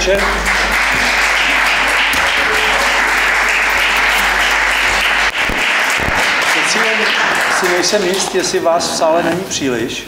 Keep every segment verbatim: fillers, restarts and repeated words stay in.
večer. Teď si nejsem jist, jestli vás v sále není příliš.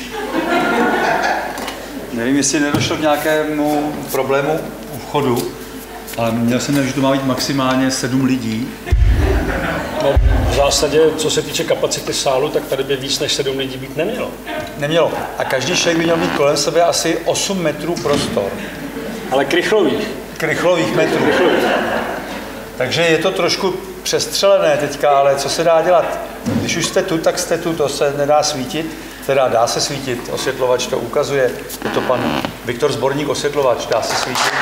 Nevím, jestli nedošlo k nějakému problému u vchodu, ale měl jsem, že to má být maximálně sedm lidí. No, v zásadě, co se týče kapacity sálu, tak tady by víc než sedm lidí být nemělo. Nemělo. A každý člověk by měl mít kolem sebe asi osm metrů prostor. Ale krychlových. Krychlových metrů. Krychlových. Takže je to trošku přestřelené teďka, ale co se dá dělat? Když už jste tu, tak jste tu, to se nedá svítit. Teda dá se svítit, osvětlovač to ukazuje. Je to pan Viktor Zborník, osvětlovač, dá se svítit.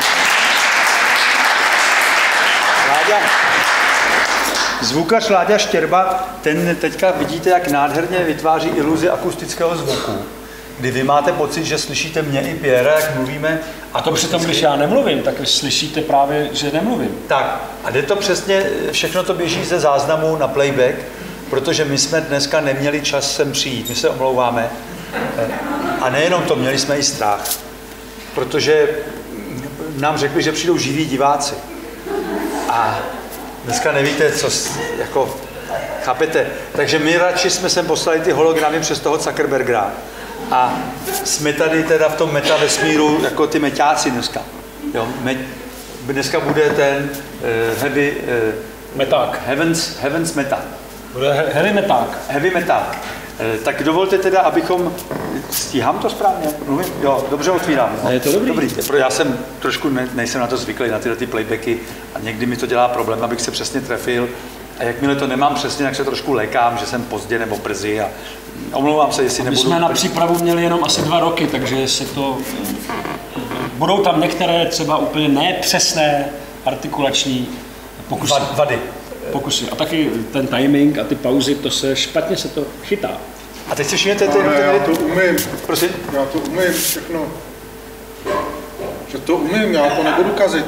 Láďa. Zvukař Láďa Štěrba, ten teďka vidíte, jak nádherně vytváří iluzi akustického zvuku, kdy vy máte pocit, že slyšíte mě i Pierre, jak mluvíme. A to přitom, když já nemluvím, tak slyšíte právě, že nemluvím. Tak, a jde to přesně, všechno to běží ze záznamu na playback, protože my jsme dneska neměli čas sem přijít, my se omlouváme. A nejenom to, měli jsme i strach, protože nám řekli, že přijdou živí diváci. A dneska nevíte, co, jako, chápete? Takže my radši jsme sem poslali ty hologramy přes toho Zuckerbergera. A jsme tady teda v tom meta vesmíru jako ty meťáci dneska. Jo, me, dneska bude ten uh, heavy... Uh, meták. Heavens, heavens meta. Bude he, heavy meták. Heavy meták. Uh, tak dovolte teda, abychom... Stíhám to správně? Mluvím? Jo, dobře otvírám. No. Je to dobrý. Dobrý. Já jsem trošku ne, nejsem na to zvyklý, na tyhle ty playbacky a někdy mi to dělá problém, abych se přesně trefil. A jakmile to nemám přesně, tak se trošku lékám, že jsem pozdě nebo brzy a omlouvám se, jestli nebudu... My jsme na přípravu měli jenom asi dva roky, takže se to... Budou tam některé třeba úplně nepřesné artikulační pokusy. Vady. Pokusy. A taky ten timing a ty pauzy, to se špatně se to chytá. A teď si všimněte ty... Ale já to umím. Prosím? Já to umím všechno. Že to umím, já to nebudu kazit.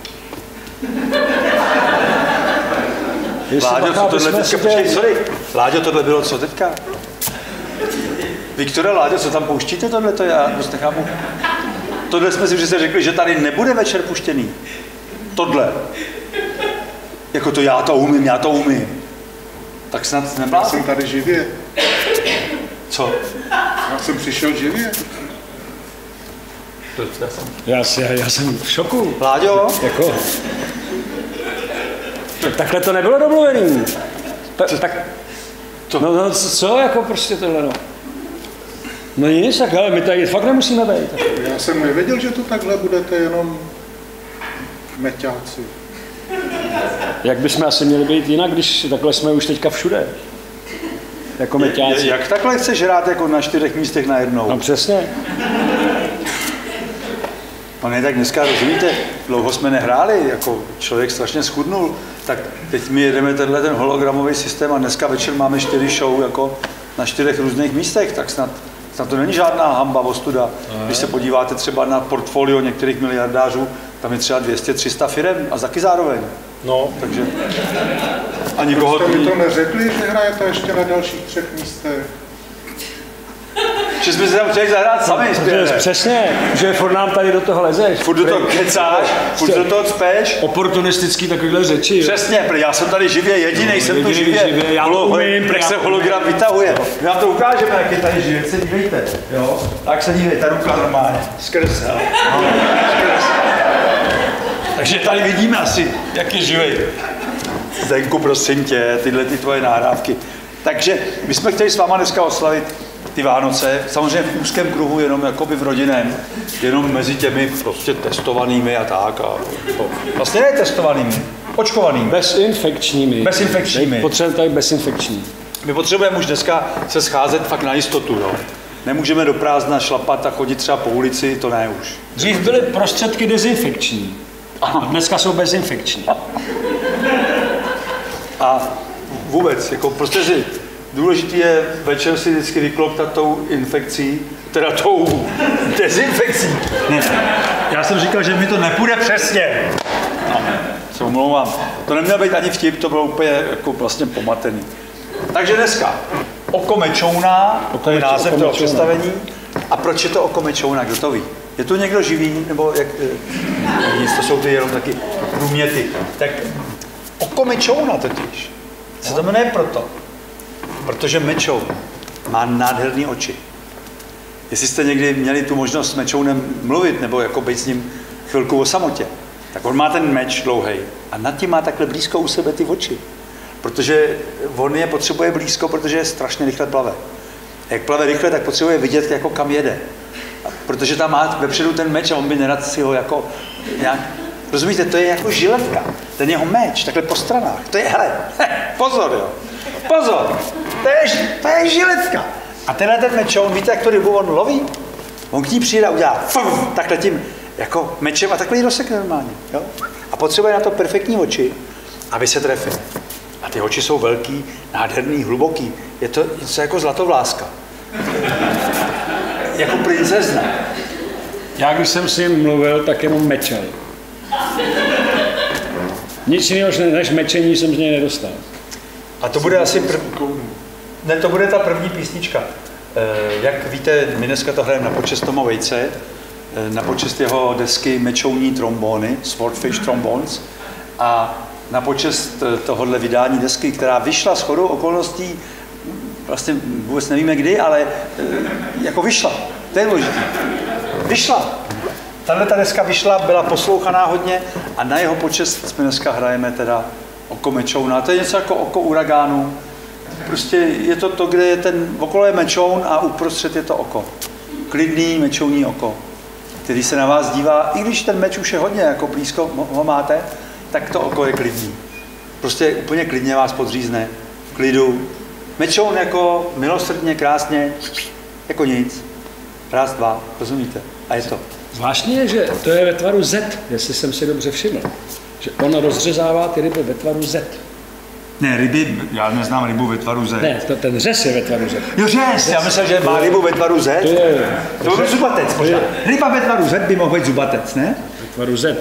Láďo, co tohle teďka, počkej, sorry. Láďo, tohle bylo co teďka? Viktore, Láďo, co tam pouštíte tohle, to já dost nechápu. Tohle jsme si přece řekli, že tady nebude večer puštěný. Tohle. Jako to já to umím, já to umím. Tak snad neblázím. Já jsem tady živě. Co? Já jsem přišel živě. Já jsem, já, já, já jsem v šoku. Láďo? Jako... Takhle to nebylo domluvený. Ta, tak, to. No, no co, jako prostě tohle, no. No nic, tak ale my tady fakt nemusíme být. Já jsem nevěděl, že to takhle budete jenom meťáci. Jak bychom asi měli být jinak, když takhle jsme už teďka všude. Jako meťáci. Jak takhle chceš hrát jako na čtyřech místech najednou? No přesně. No ne, tak dneska, rozumíte, dlouho jsme nehráli, jako člověk strašně schudnul, tak teď my jedeme tenhle ten hologramový systém a dneska večer máme čtyři show jako na čtyřech různých místech, tak snad, snad to není žádná hamba, ostuda. Když se podíváte třeba na portfolio některých miliardářů, tam je třeba dvě stě tři sta firem a taky zároveň. No, takže... A nikoho jste mi to neřekli, že hrajete ještě na dalších třech místech? Že jsme se tam chtěli zahrát sami, no, přesně, že furt nám tady do toho lezeš. Furt do toho kecáš, furt do toho cpeš. Oportunistický takovýhle řeči. Přesně, protože já jsem tady živě, jedinej no, jsem tu živě. živě. Já to umím, jak se hologram vytahuje. My vám to ukážeme, jak je tady živě, se dívejte. Jo? Tak se dívejte, ruka normálně. Skrz, no. Skrz. Takže tady vidíme asi, jak je živej. Zdenku, prosím tě, tyhle ty tvoje nahrávky. Takže my jsme chtěli s váma dneska oslavit ty Vánoce, samozřejmě v úzkém kruhu, jenom jakoby v rodinném, jenom mezi těmi prostě testovanými a tak. A to. Vlastně ne testovanými, očkovanými. Bezinfekčními. Bezinfekčními. Potřebujeme tady bezinfekční. My potřebujeme už dneska se scházet fakt na jistotu, jo. Nemůžeme do prázdna šlapat a chodit třeba po ulici, to ne už. Dřív byly prostředky dezinfekční. A dneska jsou bezinfekční. A vůbec, jako prostě si důležitý je večer si vždycky vykloptat tou infekcí, teda tou dezinfekcí. Ne. Já jsem říkal, že mi to nepůjde přesně. No, se omlouvám. To neměl být ani vtip, to bylo úplně jako vlastně pomatený. Takže dneska Oko mečouna, to je název toho představení. A proč je to Oko mečouna, kdo to ví? Je tu někdo živý, nebo jak, nic, to jsou ty jenom taky průměty. Tak oko mečouna totiž se to jmenuje proto, protože mečoun má nádherné oči. Jestli jste někdy měli tu možnost s mečounem mluvit, nebo jako být s ním chvilku o samotě, tak on má ten meč dlouhej a nad tím má takhle blízko u sebe ty oči. Protože on je potřebuje blízko, protože je strašně rychle plave. Jak plave rychle, tak potřebuje vidět, jako kam jede. Protože tam má vepředu ten meč a on by nerad si ho jako nějak... Rozumíte, to je jako žiletka. Ten jeho meč, takhle po stranách. To je, hele, pozor, jo. Pozor, to je, to je žiletka. A tenhle ten mečoun, víte, jak to rybu on loví? On k ní přijde a udělá fuf, takhle tím jako mečem a takhle ji rozsekne normálně. Jo? A potřebuje na to perfektní oči, aby se trefil. A ty oči jsou velký, nádherný, hluboký. Je to něco jako zlatovláska. Jako princezna. Já když jsem s ním mluvil, tak jenom mečel. Nic jiného než mečení jsem z něj nedostal. A to bude asi prv... Ne, to bude ta první písnička. Jak víte, my dneska to hrajeme na počest Toma Vejce, na počest jeho desky Mečouní trombóny, Swordfish Trombones, a na počest tohohle vydání desky, která vyšla shodou okolností, vlastně vůbec nevíme kdy, ale jako vyšla. To je důležité. Vyšla. Tahle ta deska vyšla, byla poslouchaná hodně a na jeho počest jsme dneska hrajeme teda Oko mečouna. To je něco jako oko uragánu. Prostě je to to, kde je ten, okolo je mečoun a uprostřed je to oko. Klidný mečouní oko, který se na vás dívá, i když ten meč už je hodně jako blízko ho máte, tak to oko je klidný. Prostě úplně klidně vás podřízne, v klidu. Mečoun jako milosrdně, krásně, jako nic. Raz, dva, rozumíte? A je to. Zvláštní je, že to je ve tvaru Z, jestli jsem si dobře všiml. Že on rozřezává ty ryby ve tvaru Z. Ne, ryby, já neznám rybu ve tvaru Z. Ne, to, ten řez je ve tvaru Z. Jo, řez, já myslím, že má rybu ve tvaru Z. To je... To by byl zubatec, možná. Ryba ve tvaru Z by mohl být zubatec, ne? Ve tvaru Z.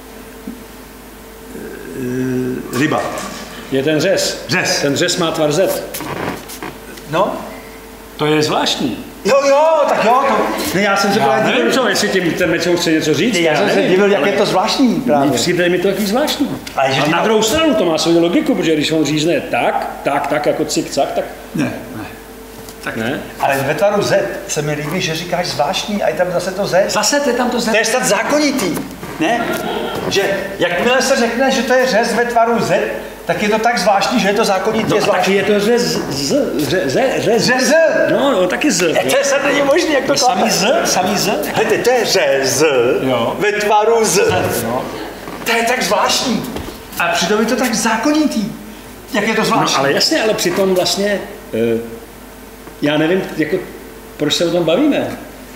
Ryba. Je ten řez. Řez. Ten řez má tvar Z. No. To je zvláštní. Jo, jo, tak jo, to... Ne, já jsem se Já právě nevím, co, jestli tím ten mečou chce něco říct. Já, já jsem se nevím, divil, jak ale... je to zvláštní právě. Přijde mi to taky zvláštní. Ale že a ty na to- druhou stranu to má svou logiku, protože když on řízne tak, tak, tak, jako cik-cak, tak Ne, ne. Tak ne. Ale ve tvaru Z se mi líbí, že říkáš zvláštní a je tam zase to Z. Zase to je tam to Z. To je snad zákonitý, ne? Že jakmile se řekne, že to je řez ve tvaru Z, tak je to tak zvláštní, že je to zákonitě No a taky zvláštní. je to řez, z, ře, ře, řez. Řez. No, no, taky z. Jak to je snad není možný, jak to No, samý klape. z, samý z. Hledajte, to je řez Jo. ve tvaru Z. No. To je tak zvláštní. A přitom je to tak zákonitý. Jak je to No, zvláštní? ale jasně, ale přitom vlastně, uh, já nevím, jako, proč se o tom bavíme.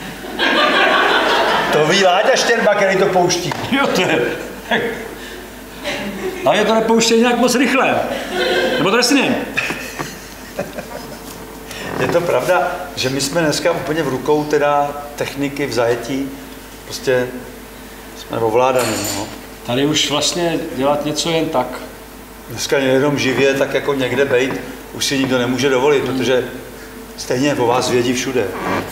To ví Láďa Štěrba, který to pouští. Jo, to je. Ale je to nepouštějí nějak moc rychle. Nebo to asi ne? Je to pravda, že my jsme dneska úplně v rukou teda techniky v zajetí. Prostě jsme ovládaný, no. Tady už vlastně dělat něco jen tak. Dneska jenom živě, tak jako někde bejt, už si nikdo nemůže dovolit, protože stejně o vás vědí všude.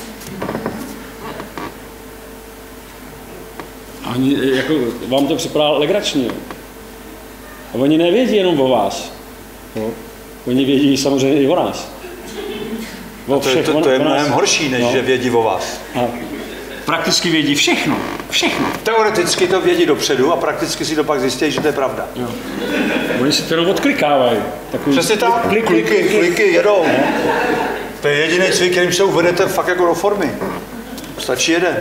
Oni, jako, vám to připadá legrační. Jo. A oni nevědí jenom o vás. Jo. Oni vědí samozřejmě i o nás. O To je, všech, to, o- to je o nás. mnohem horší, než No. že vědí o vás. A prakticky vědí všechno. Všechno. Teoreticky to vědí dopředu a prakticky si to pak zjistí, že to je pravda. Jo. Oni si to jenom odklikávají. Takový Přesně tak, klik, klik, kliky, klik, klik. kliky, jedou. To je jediný cvik, kterým se uvedete fakt jako do formy. Stačí jeden.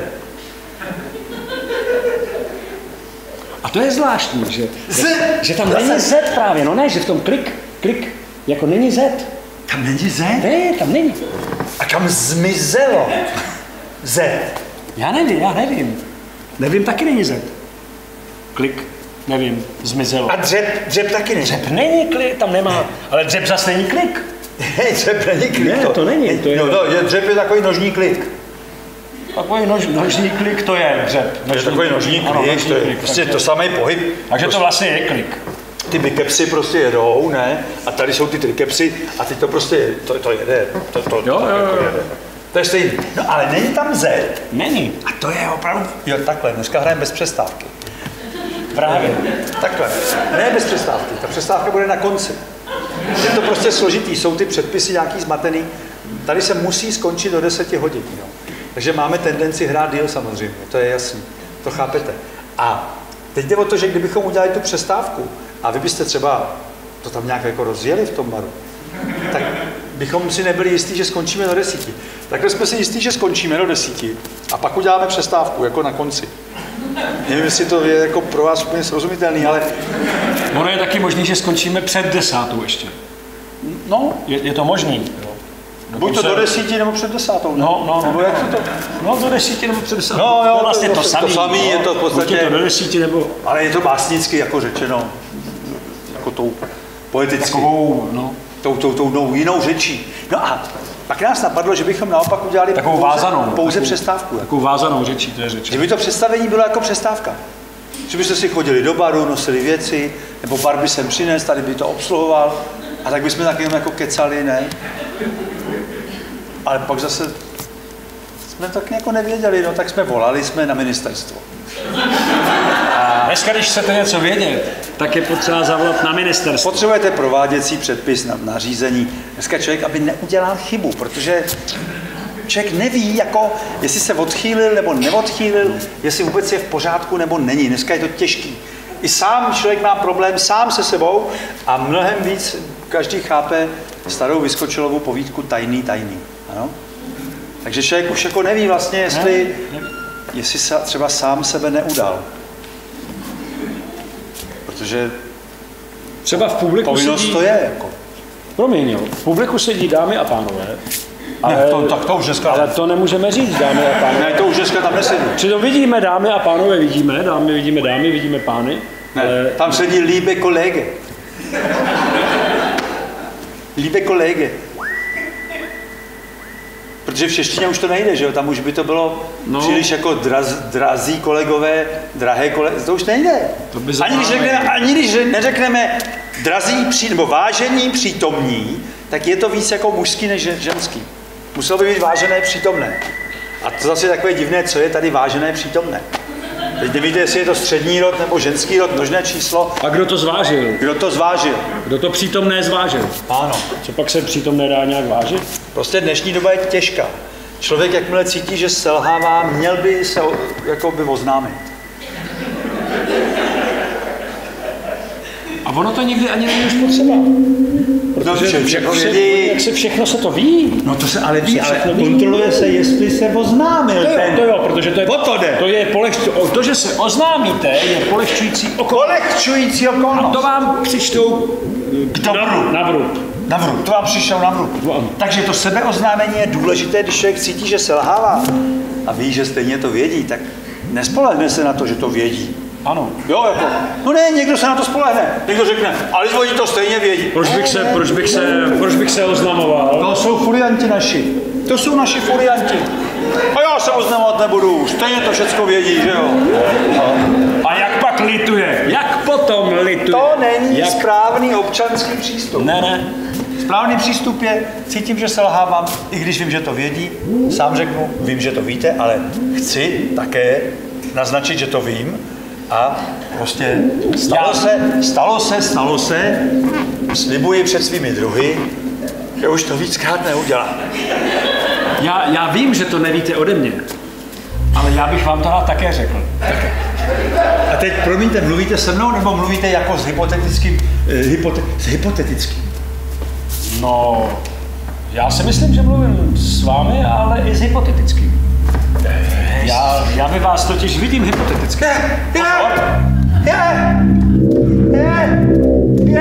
A to je zvláštní, že, Z. že tam Zase. není Z právě. No ne, že v tom klik, klik, jako není Z. Tam není Z? Ne, tam není. A kam zmizelo Z? Já nevím, já nevím. Nevím, taky není Z. Klik, nevím, zmizelo. A dřep, dřep taky není. Dřep není klik, tam nemá, ale dřep zase není klik. Hej, dřep není klik. Ne, to není, to je- No, to je, dřep je takový nožní klik. Takový nož, nožní klik to je dřep. To je takový nožní ano, klik, nožní to je klik, prostě takže- to samý pohyb. Takže to vlastně je klik. Ty bikepsy prostě jedou, ne? A tady jsou ty trikepsy a ty to prostě, to, to jede. To, to, Jo, to jo, jako jo. jede. To je stejný. No ale není tam Z. Není. A to je opravdu... Jo, takhle, dneska hrajeme bez přestávky. Právě. Takhle. Ne bez přestávky, ta přestávka bude na konci. Je to prostě složitý, jsou ty předpisy nějaký zmatený. Tady se musí skončit do deseti hodin. Jo. Takže máme tendenci hrát díl samozřejmě, to je jasný. To chápete. A teď jde o to, že kdybychom udělali tu přestávku a vy byste třeba to tam nějak jako rozjeli v tom baru, tak bychom si nebyli jistí, že skončíme do desíti. Takhle jsme si jistí, že skončíme do desíti a pak uděláme přestávku, jako na konci. Nevím, jestli to je jako pro vás úplně srozumitelný, ale... Ono je taky možný, že skončíme před desátou ještě. No, Je, je to možný. Jo. buď to do desíti, nebo před desátou. Ne? No, no, nebo jak to? No, do desíti nebo před desátou. No, jo, to vlastně to, to, to samý. To samý, no, je to v podstatě... Buď je to do desíti, nebo... Ale je to básnicky jako řečeno, jako tou poetickou, Takovou, no. tou, tou, tou, tou jinou řečí. No a pak nás napadlo, že bychom naopak udělali Takovou pouze, vázanou, pouze takovou, přestávku. Takovou vázanou řečí, to je řeč. Že by to představení bylo jako přestávka. Že byste si chodili do baru, nosili věci, nebo bar by sem přines, tady by to obsluhoval, a tak bychom tak jenom jako kecali, ne? Ale pak zase jsme tak jako nevěděli, no tak jsme volali jsme na ministerstvo. A dneska, když chcete něco vědět, tak je potřeba zavolat na ministerstvo. Potřebujete prováděcí předpis na nařízení. Dneska člověk, aby neudělal chybu, protože člověk neví, jako, jestli se odchýlil nebo neodchýlil, jestli vůbec je v pořádku nebo není. Dneska je to těžký. I sám člověk má problém sám se sebou a mnohem víc každý chápe starou Vyskočilovu povídku Tajný, tajný. Ano? Takže člověk už jako neví vlastně, jestli, jestli se třeba sám sebe neudal. Protože Třeba v publiku povinnost sedí... to je. Jako. Promiň, jo. V publiku sedí dámy a pánové. Ale, Ne, to, tak to už dneska ale to nemůžeme říct, dámy a pánové. Ne, to už dneska tam nesedí. Přitom vidíme dámy a pánové, vidíme, dámy, vidíme dámy, vidíme pány. Ne, ale... tam sedí liebe Kollege. Liebe Kollege. Protože v češtině už to nejde, že jo? Tam už by to bylo no. příliš jako draz, drazí kolegové, drahé kolegové, to už nejde. To by ani, když řekneme, ani když neřekneme drazí, pří, nebo vážení přítomní, tak je to víc jako mužský než ženský. Muselo by být vážené přítomné. A to zase je takové divné, co je tady vážené přítomné. Teď nevíte, jestli je to střední rod nebo ženský rod, množné číslo. A kdo to zvážil? Kdo to zvážil? Kdo to přítomné zvážil? Ano. Co pak se přítomné dá nějak vážit? Prostě dnešní doba je těžká. Člověk, jakmile cítí, že selhává, měl by se jako by oznámit. A ono to někdy ani není už potřeba. Protože no, všechno jak, vědí. se, jak se všechno se to ví. No to se ale ví, ale ví. kontroluje se, jestli se oznámil. To jo, ten. to jo, protože to je, o to jde. To je polehču, to, že se oznámíte, je polehčující okolnost. Polehčující A okolnost. to vám přičtou dobru. na vrub. Na vrub, to vám přišel na vrub. Takže to sebeoznámení je důležité, když člověk cítí, že selhává a ví, že stejně to vědí, tak nespolehne se na to, že to vědí. Ano. Jo, jako, no ne, někdo se na to spolehne. Někdo řekne, ale oni to stejně vědí. Proč bych se, proč bych se, proč bych se oznamoval? To jsou furianti naši. To jsou naši furianti. A já se oznamovat nebudu, stejně to všecko vědí, že jo. A jak pak lituje? Jak potom lituje? To není jak... správný občanský přístup. Ne, ne. Správný přístup je, cítím, že selhávám, i když vím, že to vědí, sám řeknu, vím, že to víte, ale chci také naznačit, že to vím a prostě stalo se, stalo se, stalo se, slibuji před svými druhy, že už to víckrát neudělám. Já, já vím, že to nevíte ode mě, ale já bych vám to rád také řekl. Také. A teď, promiňte, mluvíte se mnou, nebo mluvíte jako s hypotetickým, eh, hypote, s hypotetickým? No, já si myslím, že mluvím s vámi, ale i s hypotetickým. Já, já ve vás totiž vidím hypoteticky. Je, je, je, je,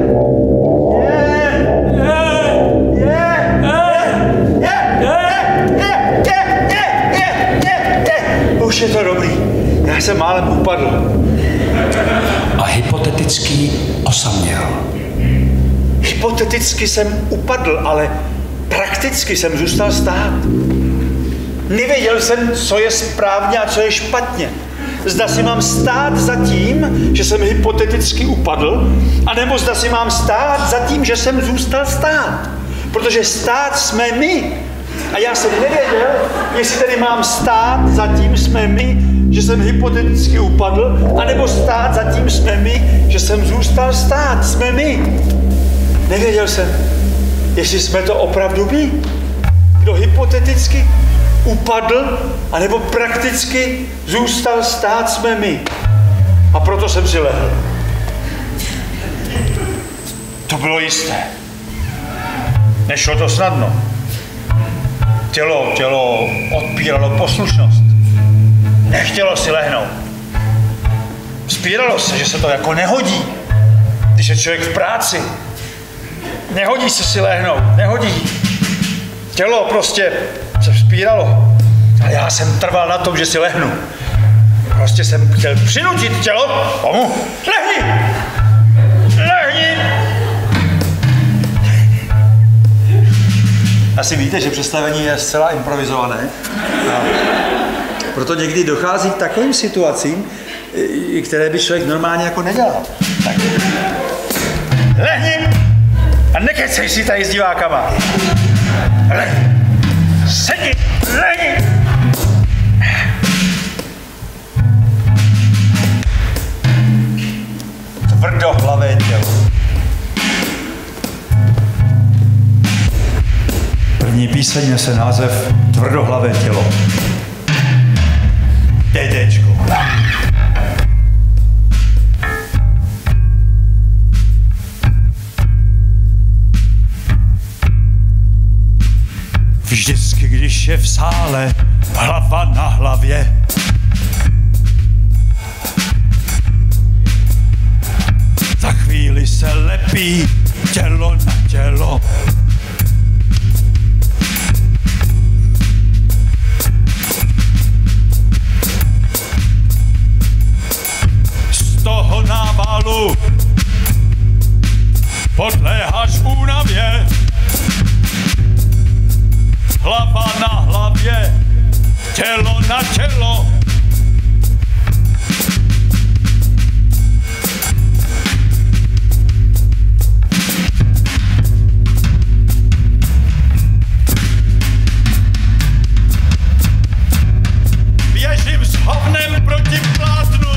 je, už je to dobrý. Já jsem málem upadl. A hypotetický osaměl. Hypoteticky jsem upadl, ale prakticky jsem zůstal stát. Nevěděl jsem, co je správně a co je špatně. Zda si mám stát za tím, že jsem hypoteticky upadl, anebo zda si mám stát za tím, že jsem zůstal stát. Protože stát jsme my. A já jsem nevěděl, jestli tady mám stát, zatím jsme my, že jsem hypoteticky upadl, anebo stát, zatím jsme my, že jsem zůstal stát, jsme my. Nevěděl jsem, jestli jsme to opravdu my, kdo hypoteticky upadl, anebo prakticky zůstal stát, jsme my. A proto jsem si lehl. To bylo jisté. Nešlo to snadno. Tělo, tělo odpíralo poslušnost. Nechtělo si lehnout. Spíralo se, že se to jako nehodí, když je člověk v práci. Nehodí se si lehnout, nehodí. Tělo prostě se vzpíralo. A já jsem trval na tom, že si lehnu. Prostě jsem chtěl přinutit tělo, tomu, lehni! Lehni! Asi víte, že představení je zcela improvizované. A proto někdy dochází k takovým situacím, které by člověk normálně jako nedělal. Tak. Lehni! A nekecej si tady s divákama. Lehni! Sedni! Lehni! Tvrdohlavé tělo. První píseň nese název Tvrdohlavé tělo. DDčko. Vždycky, když je v sále hlava na hlavě, za chvíli se lepí tělo na tělo. Z toho návalu podléháš únavě. Hlava na hlavě, tělo na tělo. Běžím s hovnem proti plátnu.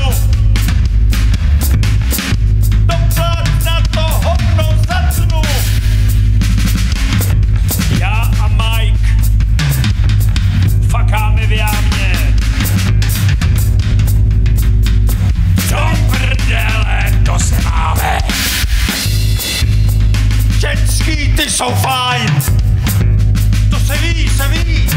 Do plátna to hovno zatnu. Já a Mike fakáme v jámě. Do prdele, to se máme. Ženský, ty jsou fajn. To se ví, se ví.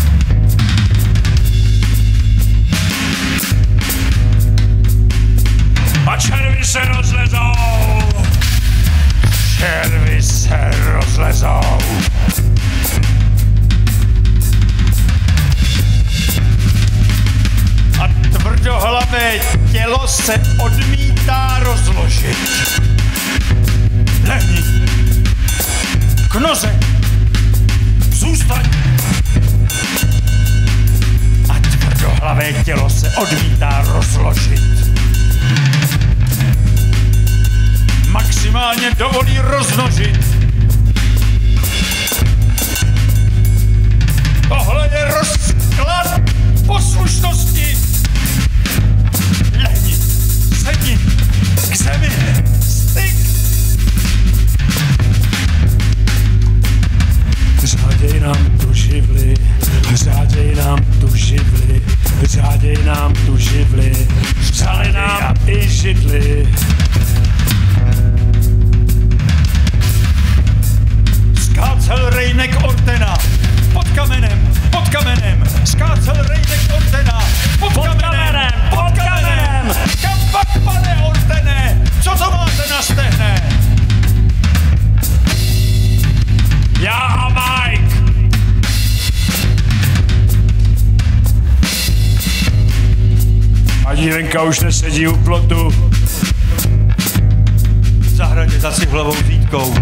A červy se rozlezou. Červy se rozlezou. A tvrdohlavé tělo se odmítá rozložit. Lehni. K noze. Zůstaň. A tvrdohlavé tělo se odmítá rozložit. Maximálně dovolí rozmnožit. Tohle je rozklad poslušnosti. Lehni, sedni, k zemi, styk. Řáděj nám tu živli, řáděj nám tu živli, řáděj nám tu živli, řáděj nám i židli. Skácel rejnek Ortena, pod kamenem, pod kamenem, skácel rejnek Ortena, pod kamenem, pod kamenem, kam pak, pane Ortene, co to máte na stehne? Já a Mike. A dívenka už nesedí u plotu. V zahradě za cihlovou zítkou.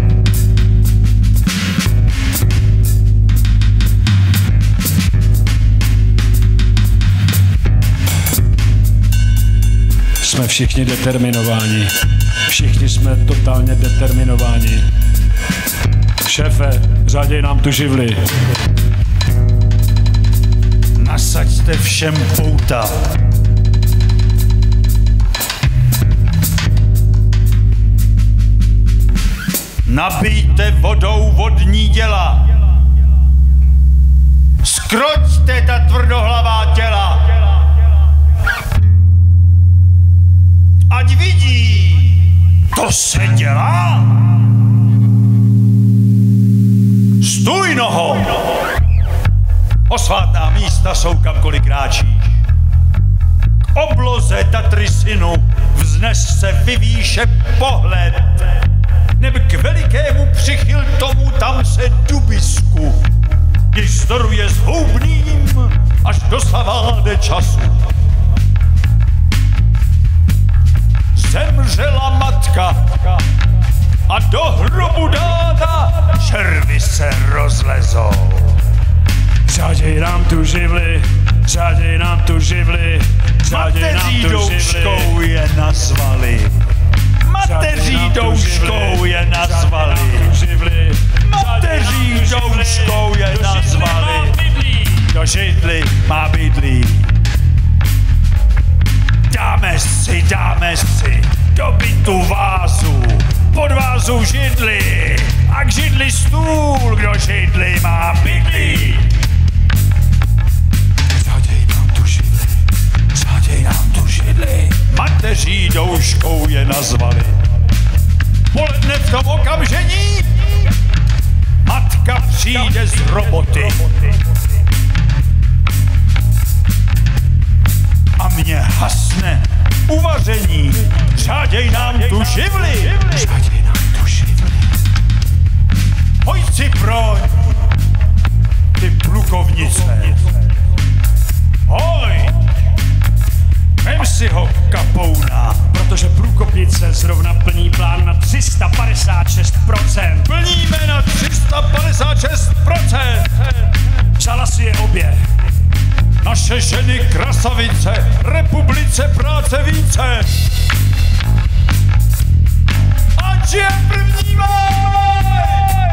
Jsme všichni determinováni. Všichni jsme totálně determinováni. Šéfe, řáděj nám tu živli. nasaďte všem pouta. Nabijte vodou vodní děla. Skroťte ta tvrdohlavá těla. Ať vidí, to se dělá. Stůj noho! Osvátná místa jsou kamkoliv kráčíš. K obloze Tatry synu vznes se vyvýše pohled. Neb k velikému přichyl tomu tam se dubisku, když zdoruje s houbným, až dosavá jde času. Zemřela matka a do hrobu dáda červy se rozlezou. Řáděj nám tu živli, řáděj nám tu živli, řáděj nám tu douškou je nazvali. Mateří douškou je nazvali. Mateří douškou je nazvali. Do židli má bydlí. Dáme si, dáme si do bytu vázu, pod vázu židli a k židli stůl, kdo židli má bydlí. Řáděj nám tu židli, řáděj nám tu židli. Mateří douškou je nazvali. Poledne v tom okamžení matka přijde z roboty. A mě hasne uvaření. Řáděj nám tu živli. Řáděj nám tu živli. Pojď si proň, ty plukovnice. Hoj! Vem si ho, kapouna. Protože průkopnice zrovna plní plán na tři sta padesát šest procent. Plníme na tři sta padesát šest procent. Vzala si je obě. Naše ženy krasavice, republice práce více. Ať je první máj!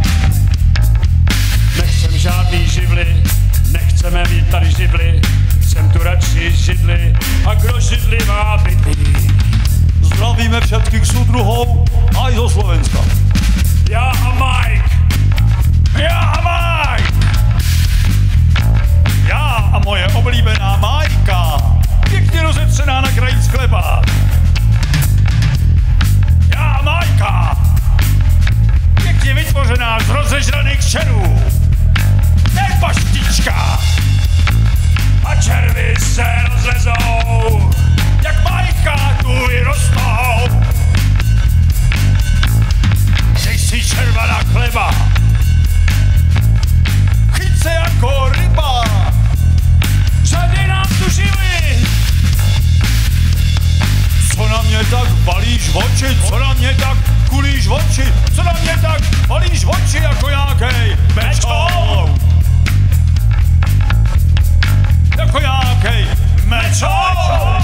Nechcem žádný živly, nechceme mít tady živly. Jsem tu radši židli a kdo židli má bydlí. Zdravíme všetkých soudruhov a i zo Slovenska. Já a Mike. Já a Mike. Já a moje oblíbená Majka. Pěkně rozetřená na kraji chleba. Já a Majka. Pěkně vytvořená z rozežraných čerů. Ne paštička. A červy se rozlezou, jak Majka tu vyrostou. Dej si červa na chleba, chyť se jako ryba. Řádej nám tu živli. Co na mě tak balíš oči, co na mě tak kulíš oči, co na mě tak balíš oči jako nějakej mečou. Jako nějakej mečou.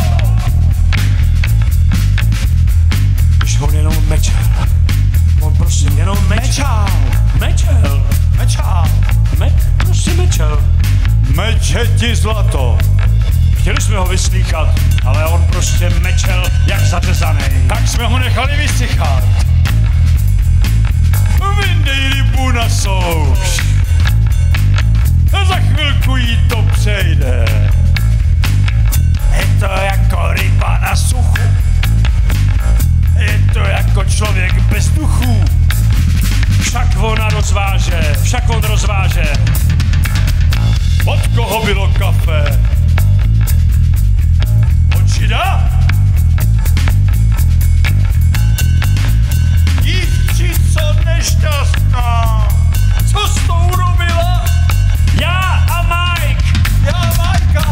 Když on jenom mečel. On prostě jenom mečel. Mečel. Mečel. Mek, prostě mečel. Meče ti zlato. Chtěli jsme ho vyslýchat, ale on prostě mečel jak zařezaný. Tak jsme ho nechali vysychat. Vyndej rybu na souš. A za chvilku jí to přejde. Je to jako ryba na suchu. Je to jako člověk bez duchu. Však ona rozváže, však on rozváže. Od koho bylo kafe? Od žida? Dívčico nešťastná, co s tou robila? Já a Mike! Já a Majka!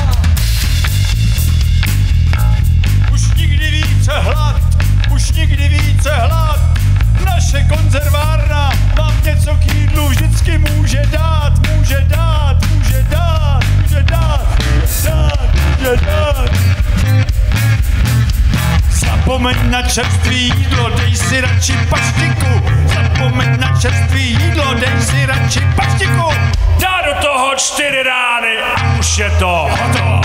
Už nikdy více hlad, už nikdy více hlad. Naše konzervárna vám něco k jídlu vždycky může dát, může dát, může dát, může dát, dát, může dát. Zapomeň na čerstvé jídlo, dej si radši paštiku. Zapomeň na čerstvé jídlo, dej si radši paštiku. Dá do toho čtyři rány a už je to hotovo.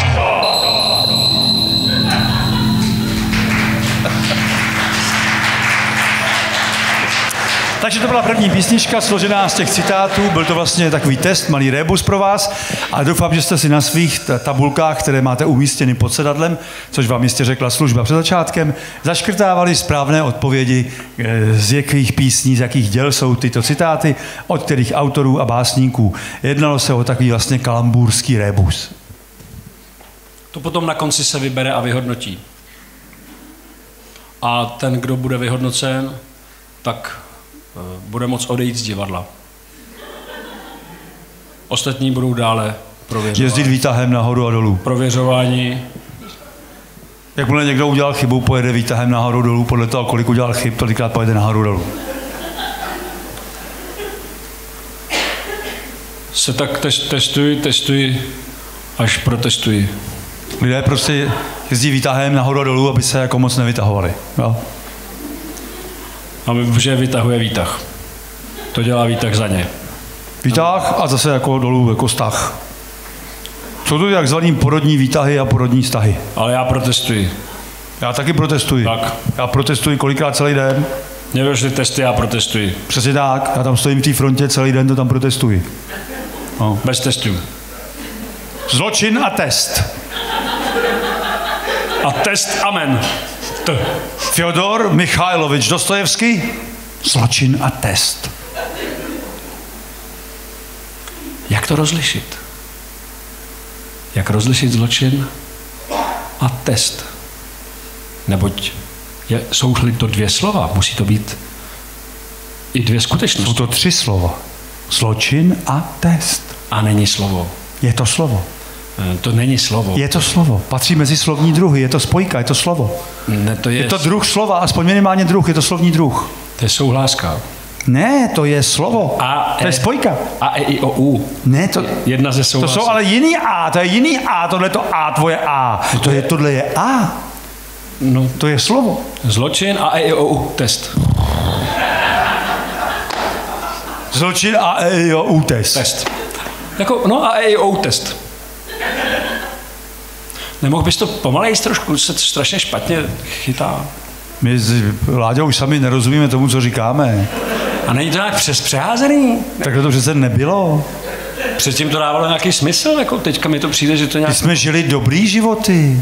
Takže to byla první písnička, složená z těch citátů. Byl to vlastně takový test, malý rébus pro vás. A doufám, že jste si na svých tabulkách, které máte umístěny pod sedadlem, což vám jistě řekla služba před začátkem, zaškrtávali správné odpovědi, z jakých písní, z jakých děl jsou tyto citáty, od kterých autorů a básníků. Jednalo se o takový vlastně kalambůrský rébus. To potom na konci se vybere a vyhodnotí. A ten, kdo bude vyhodnocen, tak bude moct odejít z divadla. Ostatní budou dále prověřovat. Jezdit výtahem nahoru a dolů. Prověřování. Jakmile někdo udělal chybu, pojede výtahem nahoru dolů, podle toho, kolik udělal chyb, tolikrát pojede nahoru dolů. Se tak testuj, testuj, až protestuj. Lidé prostě jezdí výtahem nahoru a dolů, aby se jako moc nevytahovali. Jo? A že vytahuje výtah. To dělá výtah za ně. Výtah a zase jako dolů jako stah. Jsou to takzvaný porodní výtahy a porodní stahy. Ale já protestuji. Já taky protestuji. Tak. Já protestuji kolikrát celý den. Nedošly testy, já protestuji. Přesně tak. Já tam stojím v té frontě celý den, to tam protestuji. No. Bez testů. Zločin a test. A test amen. T. Fyodor Michajlovič Dostojevský. Zločin a test. Jak to rozlišit? Jak rozlišit zločin a test? Neboť je, jsou-li to dvě slova, musí to být i dvě skutečnosti. Jsou to tři slova. Zločin a test. A není slovo. Je to slovo. To není slovo. Je to slovo. Patří mezi slovní druhy. Je to spojka, je to slovo. Ne, to je... je to druh slova, aspoň minimálně druh, je to slovní druh. To je souhláska. Ne, to je slovo. A, to je spojka. A, e, i, o, u. Ne, to, Jedna ze souhlásek. To jsou ale jiný A, to je jiný A, tohle to A, tvoje A. To je, tohle je A. No, to je slovo. Zločin a e, i, o, u. Test. Zločin a e, i, o, u. Test. Test. Jako, no a e, i, o, u. Test. Nemohl bys to pomalejš trošku, se to strašně špatně chytá. My s Láďou už sami nerozumíme tomu, co říkáme. A není to nějak přes přeházený? Takhle to přece nebylo. Předtím to dávalo nějaký smysl, jako teďka mi to přijde, že to nějak... My jsme žili dobrý životy.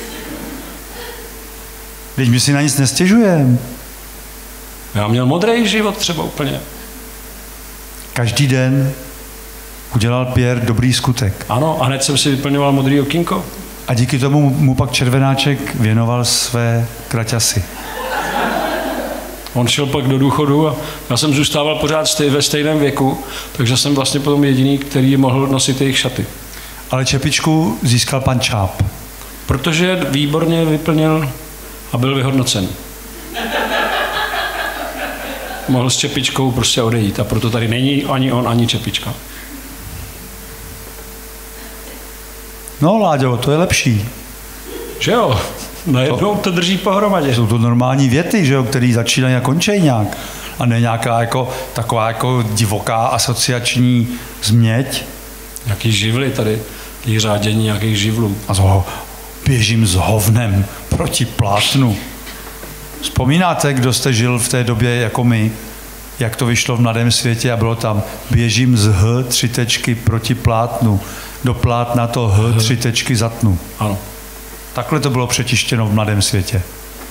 Teď my si na nic nestěžujeme. Já měl modrý život třeba úplně. Každý den udělal Pierre dobrý skutek. Ano, a hned jsem si vyplňoval modrý okýnko. A díky tomu mu pak Červenáček věnoval své kraťasy. On šel pak do důchodu a já jsem zůstával pořád stej, ve stejném věku, takže jsem vlastně potom jediný, který mohl nosit jejich šaty. Ale čepičku získal pan Čáp. Protože výborně vyplnil a byl vyhodnocen. Mohl s čepičkou prostě odejít a proto tady není ani on, ani čepička. No, Láďo, to je lepší. Že jo? Najednou to, to drží pohromadě. Jsou to normální věty, že jo, které začínají a končí nějak. A ne nějaká jako, taková jako divoká asociační změť. Nějaký živly tady, těch řádění nějakých živlů. A zho, běžím s hovnem proti plátnu. Vzpomínáte, kdo jste žil v té době jako my, jak to vyšlo v Mladém světě a bylo tam běžím z H tři tečky proti plátnu. Do plátna to H tři tečky zatnu. Ano. Takhle to bylo přetištěno v Mladém světě.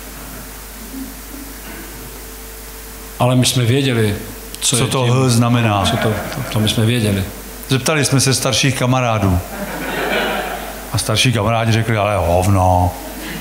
Ale my jsme věděli, co, co je to tím, H znamená. Co to, to, to my jsme věděli. Zeptali jsme se starších kamarádů. A starší kamarádi řekli, ale hovno.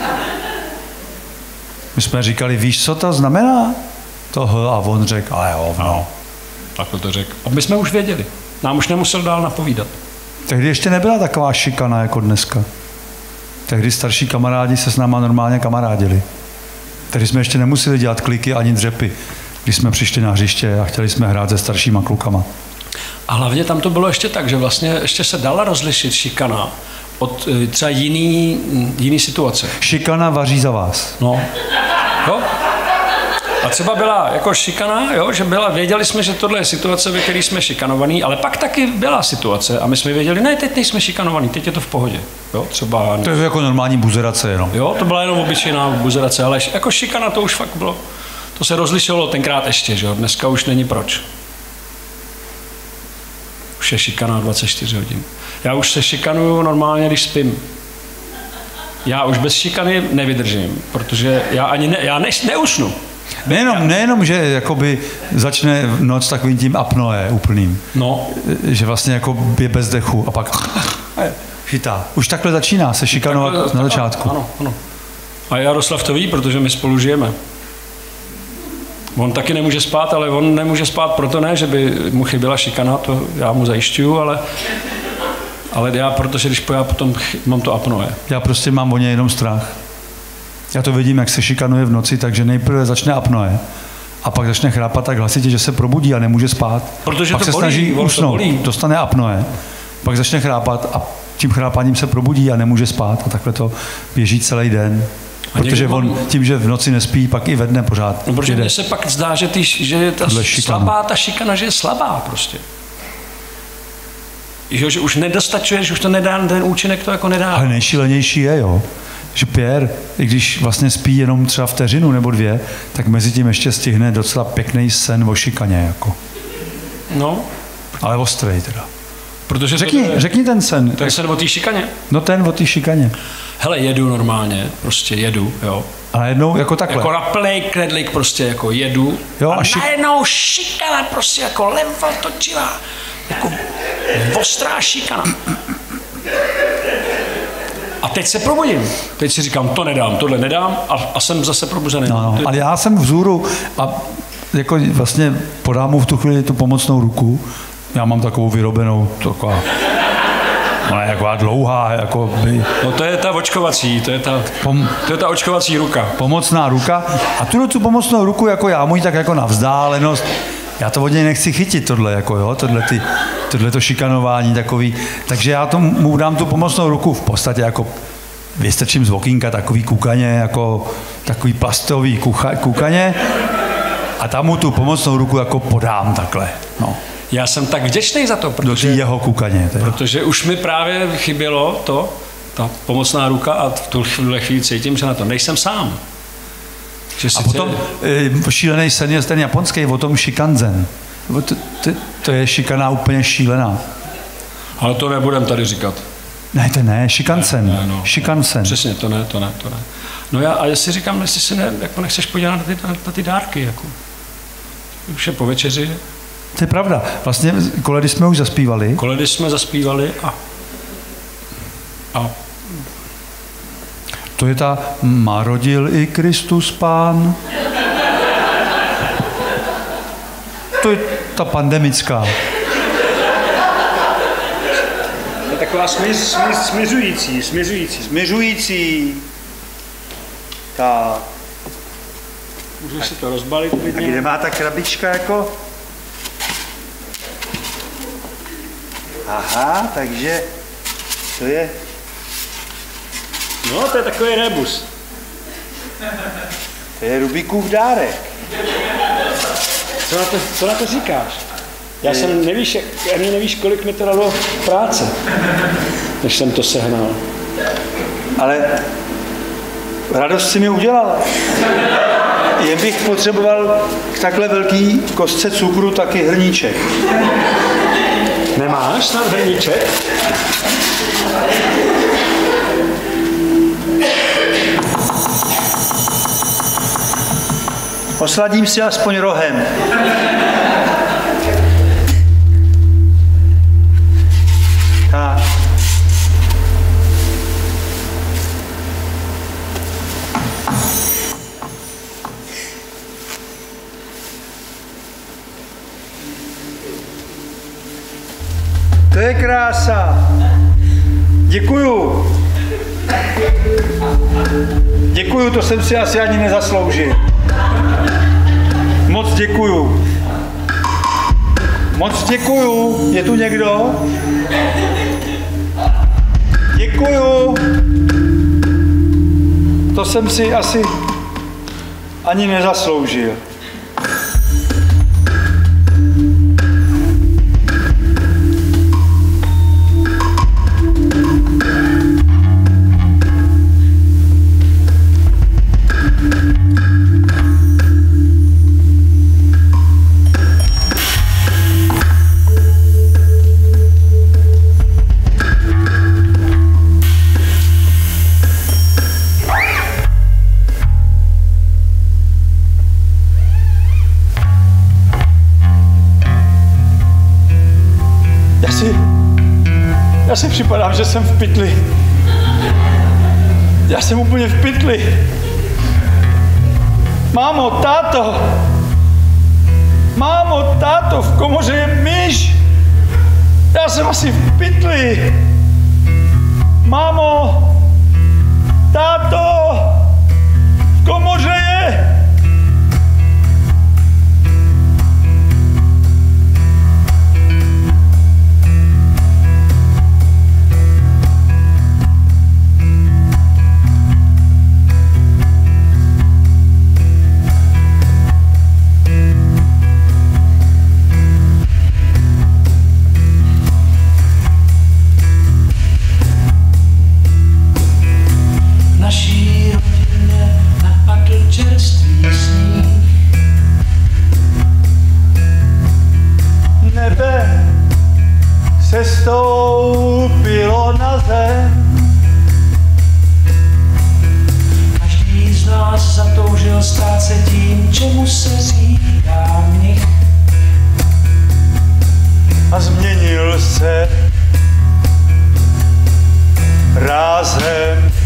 My jsme říkali, víš, co to znamená? To H a on řekl, ale hovno. No. Takhle to řekl. A my jsme už věděli. Nám už nemusel dál napovídat. Tehdy ještě nebyla taková šikana jako dneska. Tehdy starší kamarádi se s náma normálně kamarádili. Tehdy jsme ještě nemuseli dělat kliky ani dřepy, když jsme přišli na hřiště a chtěli jsme hrát se staršíma klukama. A hlavně tam to bylo ještě tak, že vlastně ještě se dala rozlišit šikana od třeba jiný, jiný situace. Šikana vaří za vás. No. Jo? A třeba byla jako šikana, jo, že byla, věděli jsme, že tohle je situace, ve které jsme šikanovaní, ale pak taky byla situace a my jsme věděli, ne, teď nejsme šikanovaní, teď je to v pohodě. Jo, třeba... To je jako normální buzerace jenom. Jo, to byla jenom obyčejná buzerace, ale jako šikana to už fakt bylo. To se rozlišovalo tenkrát ještě, že jo, dneska už není proč. Už je šikana dvacet čtyři hodin. Já už se šikanuju normálně, když spím. Já už bez šikany nevydržím, protože já ani ne, já ne, neusnu. Nejenom, nejenom, že jakoby začne noc takovým tím apnoe úplným. No. Že vlastně jako je bez dechu a pak chytá. Už takhle začíná se šikanovat takhle, na začátku. Ano, ano. A Jaroslav to ví, protože my spolu žijeme. On taky nemůže spát, ale on nemůže spát proto ne, že by mu chyběla šikana, to já mu zajišťuju, ale, ale já, protože když já potom mám to apnoe. Já prostě mám o ně jenom strach. Já to vidím, jak se šikanuje v noci, takže nejprve začne apnoe a pak začne chrápat tak hlasitě, že se probudí a nemůže spát. Protože pak to se bolí, snaží usnout, to dostane apnoe, pak začne chrápat a tím chrápáním se probudí a nemůže spát a takhle to běží celý den. Protože on tím, že v noci nespí, pak i ve dne pořád no, protože jede. mně se pak zdá, že, ty, že je ta slabá, ta šikana, že je slabá prostě. Jo, že už nedostačuje, že už to nedá, ten účinek to jako nedá. Ale nejšílenější je, jo, že Pierre, i když vlastně spí jenom třeba vteřinu nebo dvě, tak mezi tím ještě stihne docela pěkný sen o šikaně, jako. No. Ale ostrej teda. Protože řekni, to je, řekni ten sen. Ten sen o té šikaně? No ten o té šikaně. Hele, jedu normálně, prostě jedu, jo. A najednou jako takhle. Jako na plný kredlik prostě jako jedu. Jo, a, a šik... najednou šikana prostě jako levo točila. Jako ostrá šikana. A teď se probudím. Teď si říkám, to nedám, tohle nedám a, a jsem zase probuzený. No, no. Ale já jsem vzhůru a jako vlastně podám mu v tu chvíli tu pomocnou ruku. Já mám takovou vyrobenou, taková, ona je taková dlouhá, jako by... No to je ta očkovací, to je ta, Pom... to je ta očkovací ruka. Pomocná ruka. A tuhle tu pomocnou ruku, jako já můj tak jako na vzdálenost, já to od něj nechci chytit, tohle, jako jo, tohle, ty, tohle to šikanování takový. Takže já tomu mu dám tu pomocnou ruku v podstatě jako vystrčím z okýnka takový kukaně, jako takový plastový kucha, kukaně a tam mu tu pomocnou ruku jako podám takhle, no. Já jsem tak vděčný za to, protože, do jeho kukaně, teda. Protože už mi právě chybělo to, ta pomocná ruka a v tuhle chvíli cítím, že na to nejsem sám. Že a potom e, šílený sen je ten japonský, o tom šikanzen. To, to, to je šikana úplně šílená. Ale to nebudem tady říkat. Ne, to ne, šikansen. Ne, ne, no, šikansen. Přesně, to ne, to ne, to ne. No já, a já si říkám, jestli si ne, jako nechceš podívat na ty, na, na ty dárky, jako. Už je po večeři. To je pravda. Vlastně koledy jsme už zaspívali. Koledy jsme zaspívali a... a to je ta Má rodil i Kristus Pán. To je ta pandemická. To je taková smíř, smíř, směřující, směřující. Směřující. Tak. Můžeš si to rozbalit klidně. A kde má ta krabička jako? Aha, takže to je... No, to je takový rebus. To je Rubikův dárek. Co na to, co na to říkáš? Já jsem, nevíš, ani nevíš, kolik mi to dalo práce, než jsem to sehnal. Ale radost si mi udělal. Jen bych potřeboval k takhle velký kostce cukru taky hrníček. Nemáš snad hrníček? Osladím si aspoň rohem. Tak. To je krása. Děkuju. Děkuju, to jsem si asi ani nezasloužil. Moc děkuju. Moc děkuju. Je tu někdo? Děkuju. To jsem si asi ani nezasloužil. Já si připadám, že jsem v pytli. Já jsem úplně v pytli. Mámo, táto. Mámo, táto, v komoře je myš. Já jsem asi v pytli. Mámo, táto, v komoře je. Sestoupilo na zem. Každý z nás zatoužil stát se tím, čemu se říká mnich. A změnil se rázem.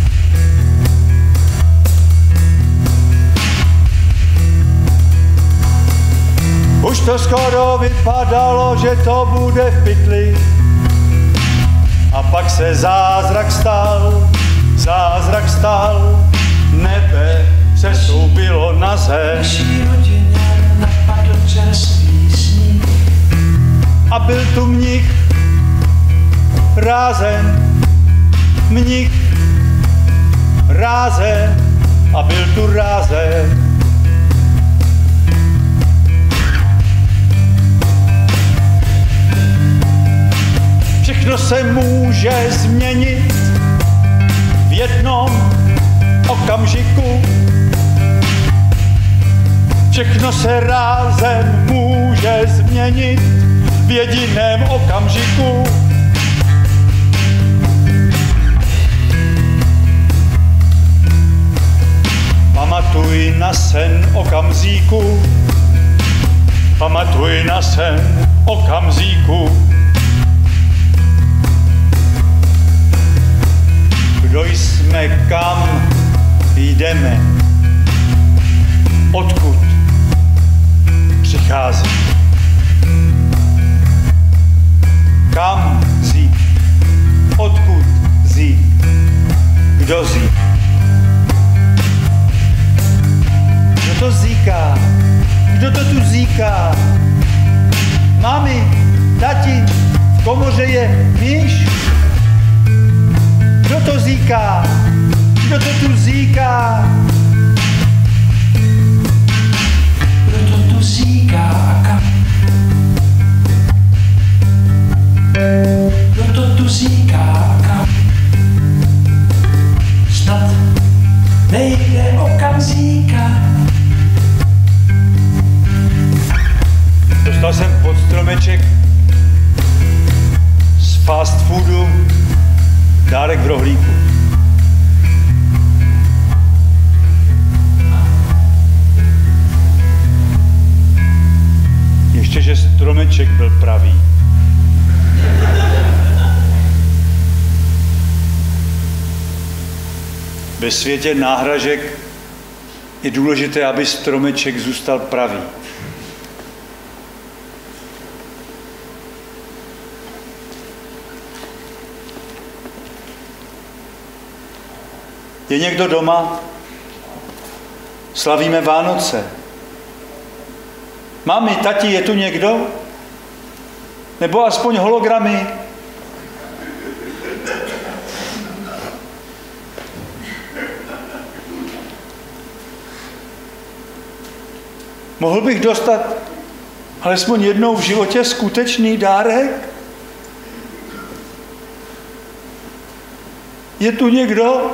Už to skoro vypadalo, že to bude v pytli. A pak se zázrak stal, zázrak stal, nebe sestoupilo na zem. Naší rodině napadl čerstvý sníh. A byl tu mnich, rázem, mnich, rázem, a byl tu rázem. Všechno se může změnit v jednom okamžiku. Všechno se rázem může změnit v jediném okamžiku. Pamatuj na sen okamžíku. Pamatuj na sen okamžíku. Kdo jsme, kam jdeme, odkud přichází, kam zí, odkud zí, kdo zí. Kdo to zíká? Kdo to tu zíká? Mami, tati, v komoře je myš. Kdo to zíká? Kdo to tu zíká? Kdo to tu zíká a kam? Kdo to tu zíká a kam? Snad nejde o kam zíká. Dostal jsem pod stromeček z fast foodu dárek v rohlíku. Ještě, že stromeček byl pravý. Ve světě náhražek je důležité, aby stromeček zůstal pravý. Je někdo doma? Slavíme Vánoce. Mami, tati, je tu někdo? Nebo aspoň hologramy? Mohl bych dostat alespoň jednou v životě skutečný dárek? Je tu někdo?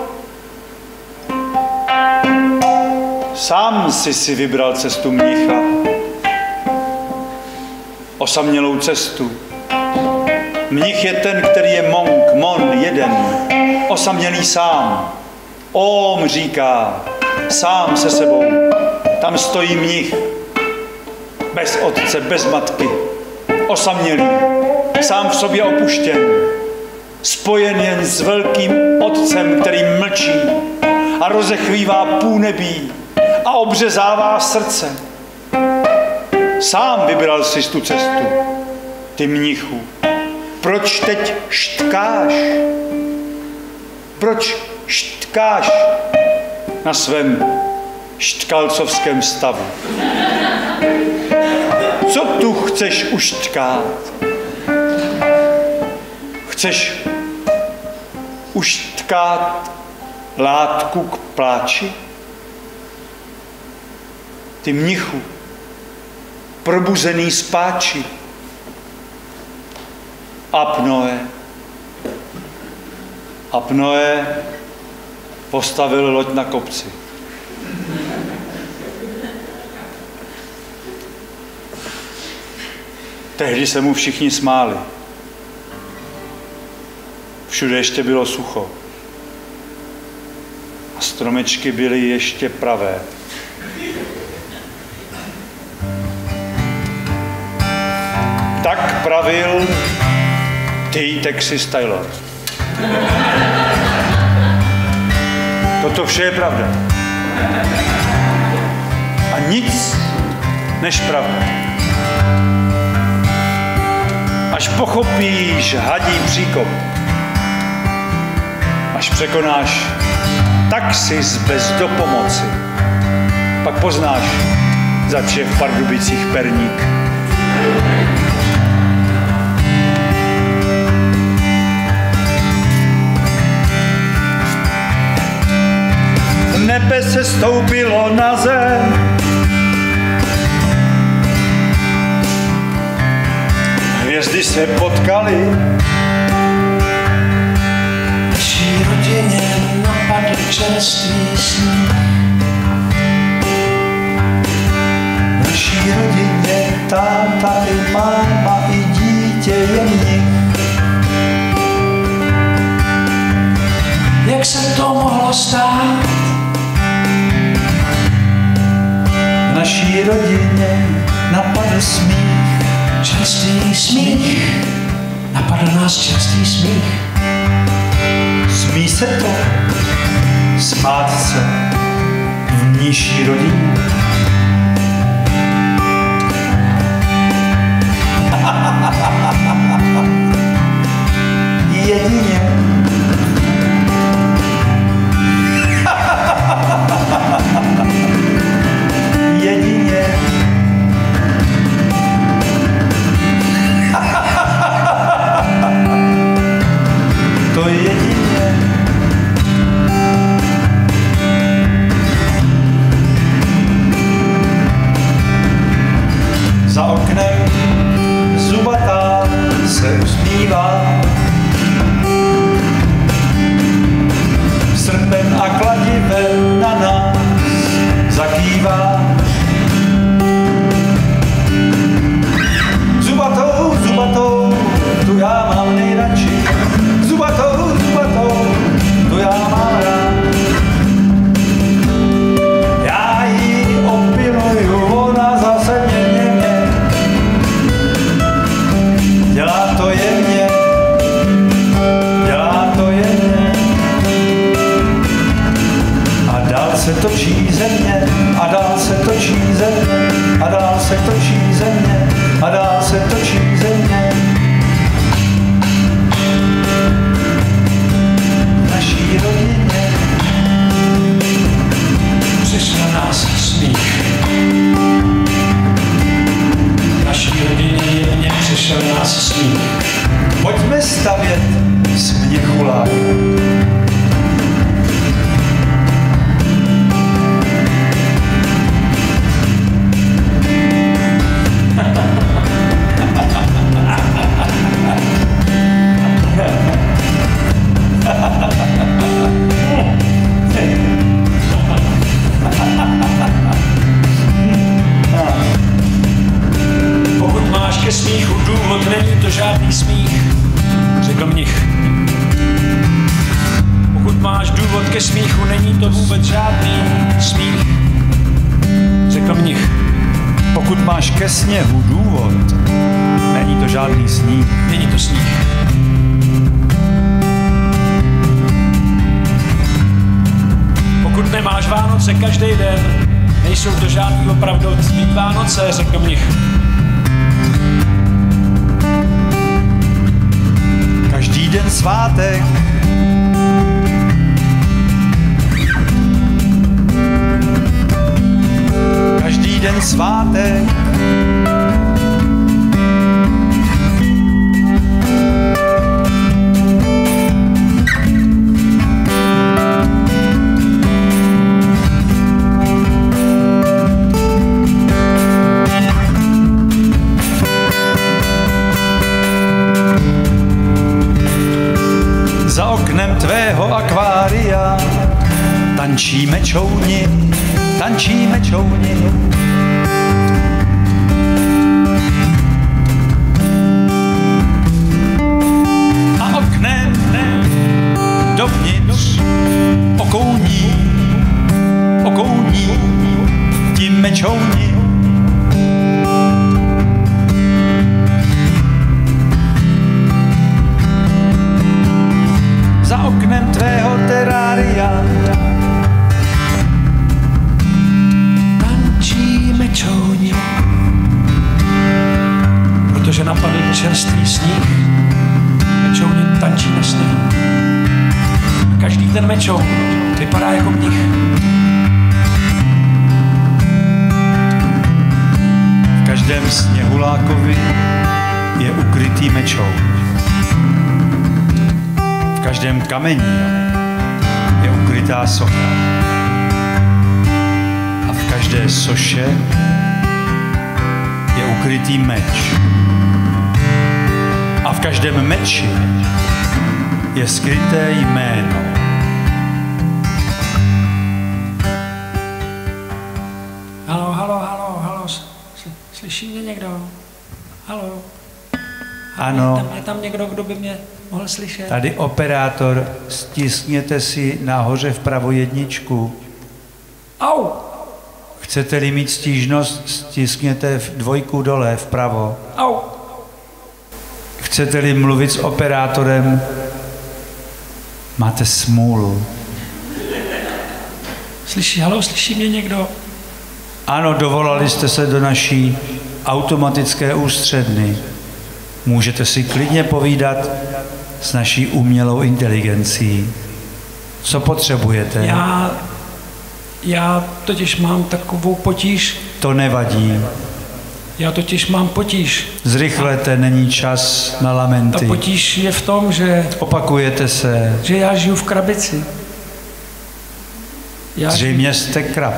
Sám jsi si vybral cestu mnicha. Osamělou cestu. Mnich je ten, který je monk, mon, jeden. Osamělý sám. Óm říká, sám se sebou. Tam stojí mnich. Bez otce, bez matky. Osamělý. Sám v sobě opuštěn. spojen jen s velkým otcem, který mlčí a rozechvívá půlnebí a obřezává srdce. Sám vybral jsi tu cestu, ty mnichu. Proč teď štkáš? Proč štkáš na svém štkalcovském stavu? Co tu chceš uštkát? Chceš uštkát látku k pláči? Ty mnichu, probuzený spáči. Apnoe. Apnoe postavil loď na kopci. Tehdy se mu všichni smáli. Všude ještě bylo sucho. A stromečky byly ještě pravé. Tak pravil T. Texas Taylor. Toto vše je pravda. A nic než pravda. Až pochopíš hadí příkop, až překonáš taxis bez dopomoci, pak poznáš, zač je v Pardubicích perník. Nebe se stoupilo na zem, hvězdy se potkaly. Naší rodině napadl čerstvý sníh. Naší rodině táta i máma i dítě je mnich. Jak se to mohlo stát? V naší rodině napadl smích. Čerstvý smích. Napadl nás čerstvý smích. Smí se to smát se v nižší rodině. Jedině. Jedině. To jedině. Za oknem zubatá se usmívá. Srpen a kladivem na nás zakývá. Zubatou, zubatou, tu já mám nejradši. Zubatou, zubatou, tu já mám rád. Já jí opiluju, ona zase mě, mě, mě. Dělá to jemně, dělá to jemně. A dál se točí země, a dál se točí země, a dál se točí země, a dál se točí země. V naší rodině Přišel nás smích. V naší rodině jemně přišel nás smích. pojďme stavět směchuláka. Pokud máš ke smíchu důvod, není to žádný smích, řekl mnich. Pokud máš důvod ke smíchu, není to vůbec žádný smích, řekl mnich. Pokud máš ke sněhu důvod, není to žádný sníh. Není to sníh. Vánoce každý den, nejsou to žádný opravdový Vánoce, řekl mnich. Každý den svátek, každý den svátek, za oknem tvého akvária tančíme čouni, tančíme čouni. A oknem dovnitř okouní, okouní tím mečouni. Za oknem tvého terária Tančíme čouni, protože napadl čerstvý sníh. Mečouni tančí na sněhu. Každý ten mečoun vypadá jako mnich. v každém sněhulákovi je ukrytý mečoun. V každém kameni je ukrytá socha. A v každé soše je ukrytý meč. A v každém meči je skryté jméno. Halo, halo, halo, halo, sly, slyší mě někdo? Halo? Ano. Je tam, je tam někdo, kdo by mě mohl slyšet? Tady operátor, stiskněte si nahoře vpravo jedničku. Au! Chcete-li mít stížnost, stiskněte v dvojku dole vpravo. Au! Chcete-li mluvit s operátorem, máte smůlu. Slyší, halo, slyší mě někdo? Ano, dovolali jste se do naší automatické ústředny. Můžete si klidně povídat s naší umělou inteligencí. Co potřebujete? Já, já totiž mám takovou potíž. To nevadí. Já totiž mám potíž. Zrychlete, není čas na Ta lamenty. potíž je v tom, že, Opakujete se. že já žiju v krabici. Já Zřejmě jste krab.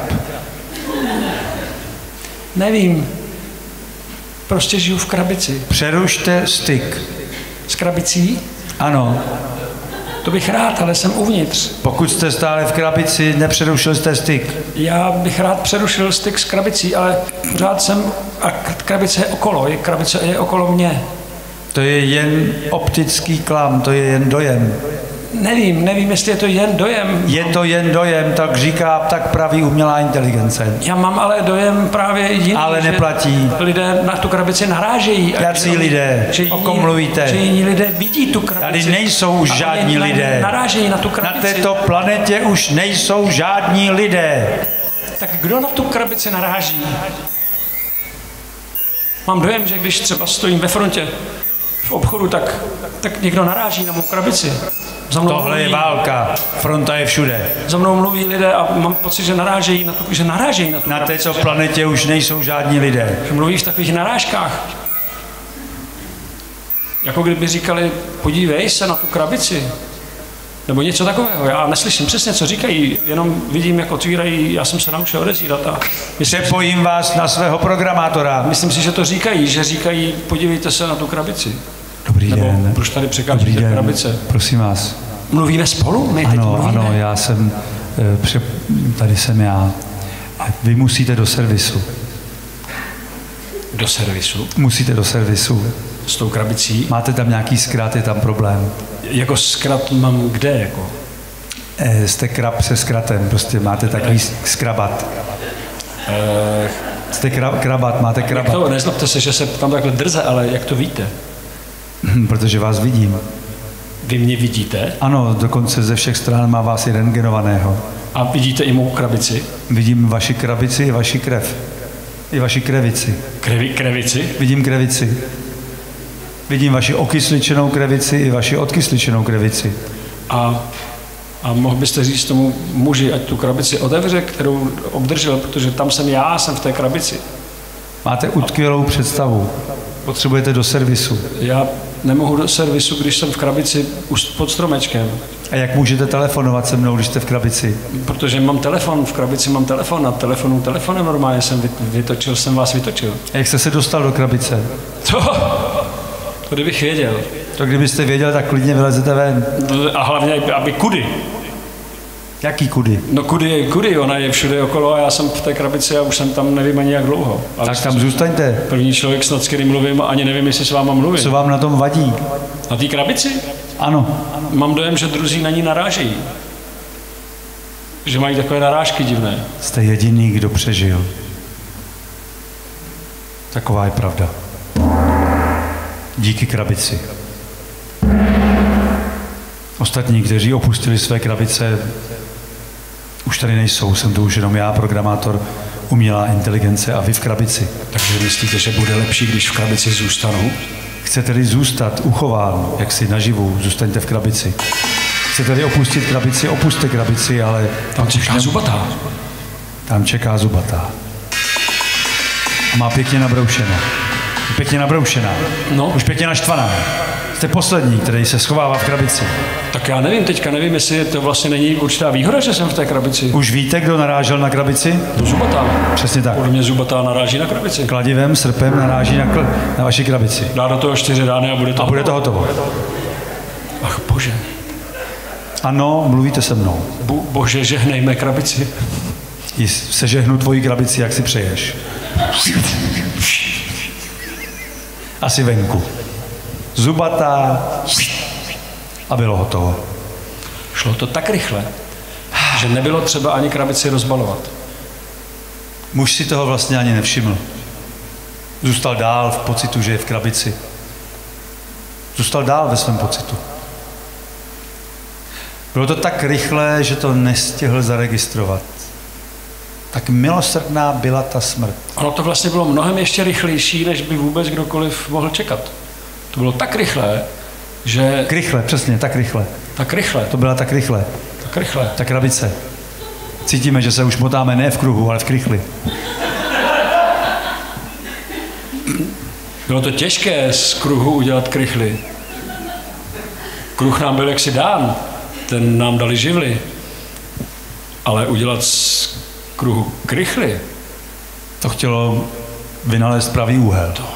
nevím. Prostě žiju v krabici. Přerušte styk. S krabicí? Ano. To bych rád, ale jsem uvnitř. Pokud jste stále v krabici, nepřerušil jste styk. Já bych rád přerušil styk s krabicí, ale pořád jsem... A krabice je okolo, je krabice je okolo mě. To je jen optický klam, to je jen dojem. Nevím, nevím, jestli je to jen dojem. Je to jen dojem, tak říká, tak praví umělá inteligence. Já mám ale dojem právě jiný, Ale neplatí. že lidé na tu krabici narážejí. a Jací že- lidé? že O jiní- kom mluvíte? Že jiní lidé vidí tu krabici. Tady nejsou už a žádní oni lidé. Narážejí na tu Na krabici. této planetě už nejsou žádní lidé. Tak kdo na tu krabici naráží? Mám dojem, že když třeba stojím ve frontě v obchodu, tak, tak někdo naráží na mou krabici. Za mnou, Tohle je mluví, válka, fronta je všude. za mnou mluví lidé a mám pocit, že narážejí na tu, že narážejí na tu Na krabici. této planetě už nejsou žádní lidé. Že mluví v takových narážkách. Jako kdyby říkali, podívej se na tu krabici. Nebo něco takového. Já neslyším přesně, co říkají, jenom vidím, jak otvírají, já jsem se naučil odezírat a myslím, Přepojím vás na svého programátora. myslím si, že to říkají, že říkají, podívejte se na tu krabici. Dobrý Nebo den. proč tady Dobrý překážíte den. krabice? Prosím vás. Mluvíme spolu? My teď Ano, mluvíme. ano, já jsem, eh, pře- tady jsem já. Vy musíte do servisu. Do servisu Musíte do servisu. s tou krabicí. Máte tam nějaký zkrat, je tam problém. Jako zkrat mám kde? Jako? Eh, Jste krab se zkratem, prostě máte takový skrabat. Eh, Jste kra- krabat, máte jak krabat. to, nezlobte se, že se tam takhle drze, ale jak to víte? Hm, Protože vás vidím. Vy mě vidíte? Ano, dokonce ze všech stran má vás i rentgenovaného. A vidíte i mou krabici? Vidím vaši krabici i vaši krev. I vaši krevici. Krevi, krevici? Vidím krevici. Vidím vaši okysličenou krevici i vaši odkysličenou krevici. A, a mohl byste říct tomu muži, ať tu krabici otevře, kterou obdržel, protože tam jsem já, jsem v té krabici. Máte utkvělou představu. Potřebujete do servisu. Já nemohu do servisu, když jsem v krabici pod stromečkem. A jak můžete telefonovat se mnou, když jste v krabici? Protože mám telefon, v krabici mám telefon, na telefonu telefonem normálně jsem vytočil, jsem vás vytočil. A jak jste se dostal do krabice? To, to kdybych věděl. To kdybyste věděl, tak klidně vylezete ven. A hlavně, aby kudy. Jaký kudy? No kudy je kudy, ona je všude okolo a já jsem v té krabici a už jsem tam nevím ani jak dlouho. Ale tak tam zůstaňte. První člověk snad, s kterým mluvím, a ani nevím, jestli s váma mluvím. Co vám na tom vadí? Na té krabici? Ano. Mám dojem, že druzí na ní narážejí. Že mají takové narážky divné. Jste jediný, kdo přežil. Taková je pravda. Díky krabici. Ostatní, kteří opustili své krabice, už tady nejsou. Jsem to už jenom já, programátor, umělá inteligence a vy v krabici. Takže myslíte, že bude lepší, když v krabici zůstanu? Chcete-li zůstat uchován, jak si naživu, zůstaňte v krabici. Chcete-li opustit krabici, opuste krabici, ale... Tam čeká zubatá. Tam čeká zubatá. A má pěkně nabroušeno. Pěkně nabroušená. No. Už pěkně naštvaná. Jste poslední, který se schovává v krabici. Tak já nevím, teďka nevím, jestli to vlastně není určitá výhoda, že jsem v té krabici. Už víte, kdo narážel na krabici? Do zubatá. Přesně tak. Podle mě zubatá naráží na krabici. Kladivem, srpem naráží na, kl- na vaši krabici. Dá do toho čtyři rány a bude to A bude to hotovo. Ach bože. Ano, mluvíte se mnou. Bo- bože, žehnejme krabici. I sežehnu tvoji krabici, jak si přeješ. Asi venku. Zubatá a bylo hotovo. Šlo to tak rychle, že nebylo třeba ani krabici rozbalovat. Muž si toho vlastně ani nevšiml. Zůstal dál v pocitu, že je v krabici. Zůstal dál ve svém pocitu. Bylo to tak rychlé, že to nestihl zaregistrovat. Tak milosrdná byla ta smrt. Ono to vlastně bylo mnohem ještě rychlejší, než by vůbec kdokoliv mohl čekat. To bylo tak rychlé, že... Rychle, přesně, tak rychle. Tak rychle. To byla tak rychle. Tak rychle. Ta krabice. Cítíme, že se už motáme ne v kruhu, ale v krychli. Bylo to těžké z kruhu udělat krychly. Kruh nám byl jaksi dán, ten nám dali živly. Ale udělat z kruhu krychly, to chtělo vynalézt pravý úhel. To.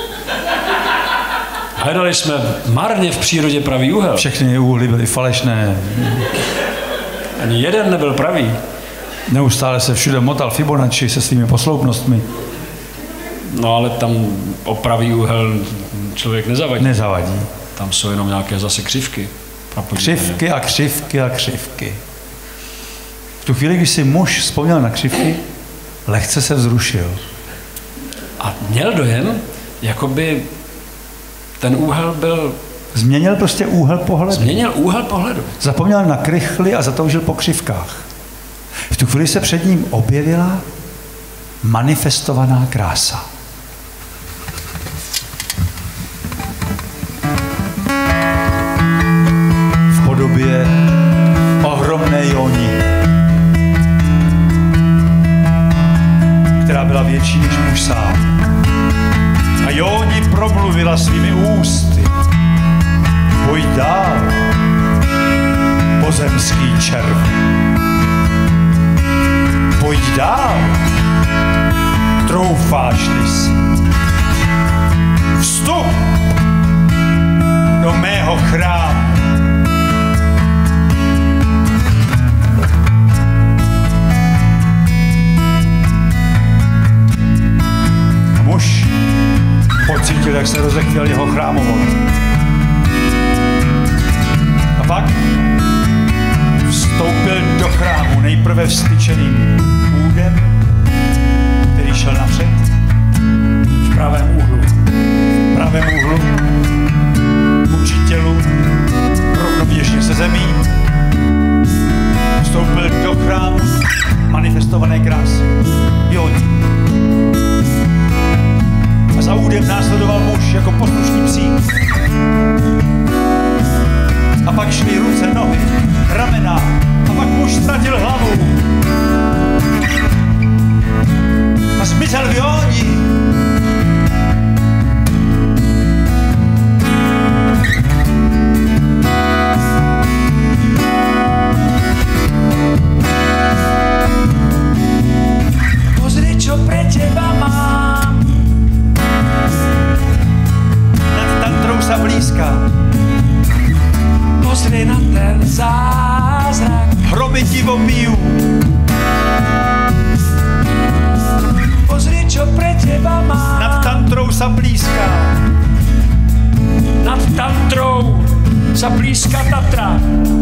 Hledali jsme marně v přírodě pravý úhel. Všechny úhly byly falešné. Ani jeden nebyl pravý. Neustále se všude motal Fibonacci se svými posloupnostmi. No ale tam o pravý úhel člověk nezavadí. Nezavadí. Tam jsou jenom nějaké zase křivky. Křivky a křivky a křivky. V tu chvíli, když si muž vzpomněl na křivky, lehce se vzrušil. A měl dojem, jakoby ten úhel byl... Změnil prostě úhel pohledu. Změnil úhel pohledu. Zapomněl na krychly a zatoužil po křivkách. V tu chvíli se před ním objevila manifestovaná krása. V podobě ohromné jóni, která byla větší než muž sám. A jóni promluvila svými ústy. Pojď dál, pozemský červ. Pojď dál, troufáš-li si. Vstup do mého chrámu. A muž pocítil, jak se rozechvěl jeho chrámovod. A pak vstoupil do chrámu nejprve vztyčeným údem, který šel napřed. V pravém úhlu. V pravém úhlu. Vůči tělu. Rovnoběžně se zemí. Vstoupil do chrámu sa blízká. Pozri na ten zázrak. Hroby ti obíjú. Pozri, čo pre teba má. Nad tantrou sa blízká. Nad tantrou sa blízka Tatra.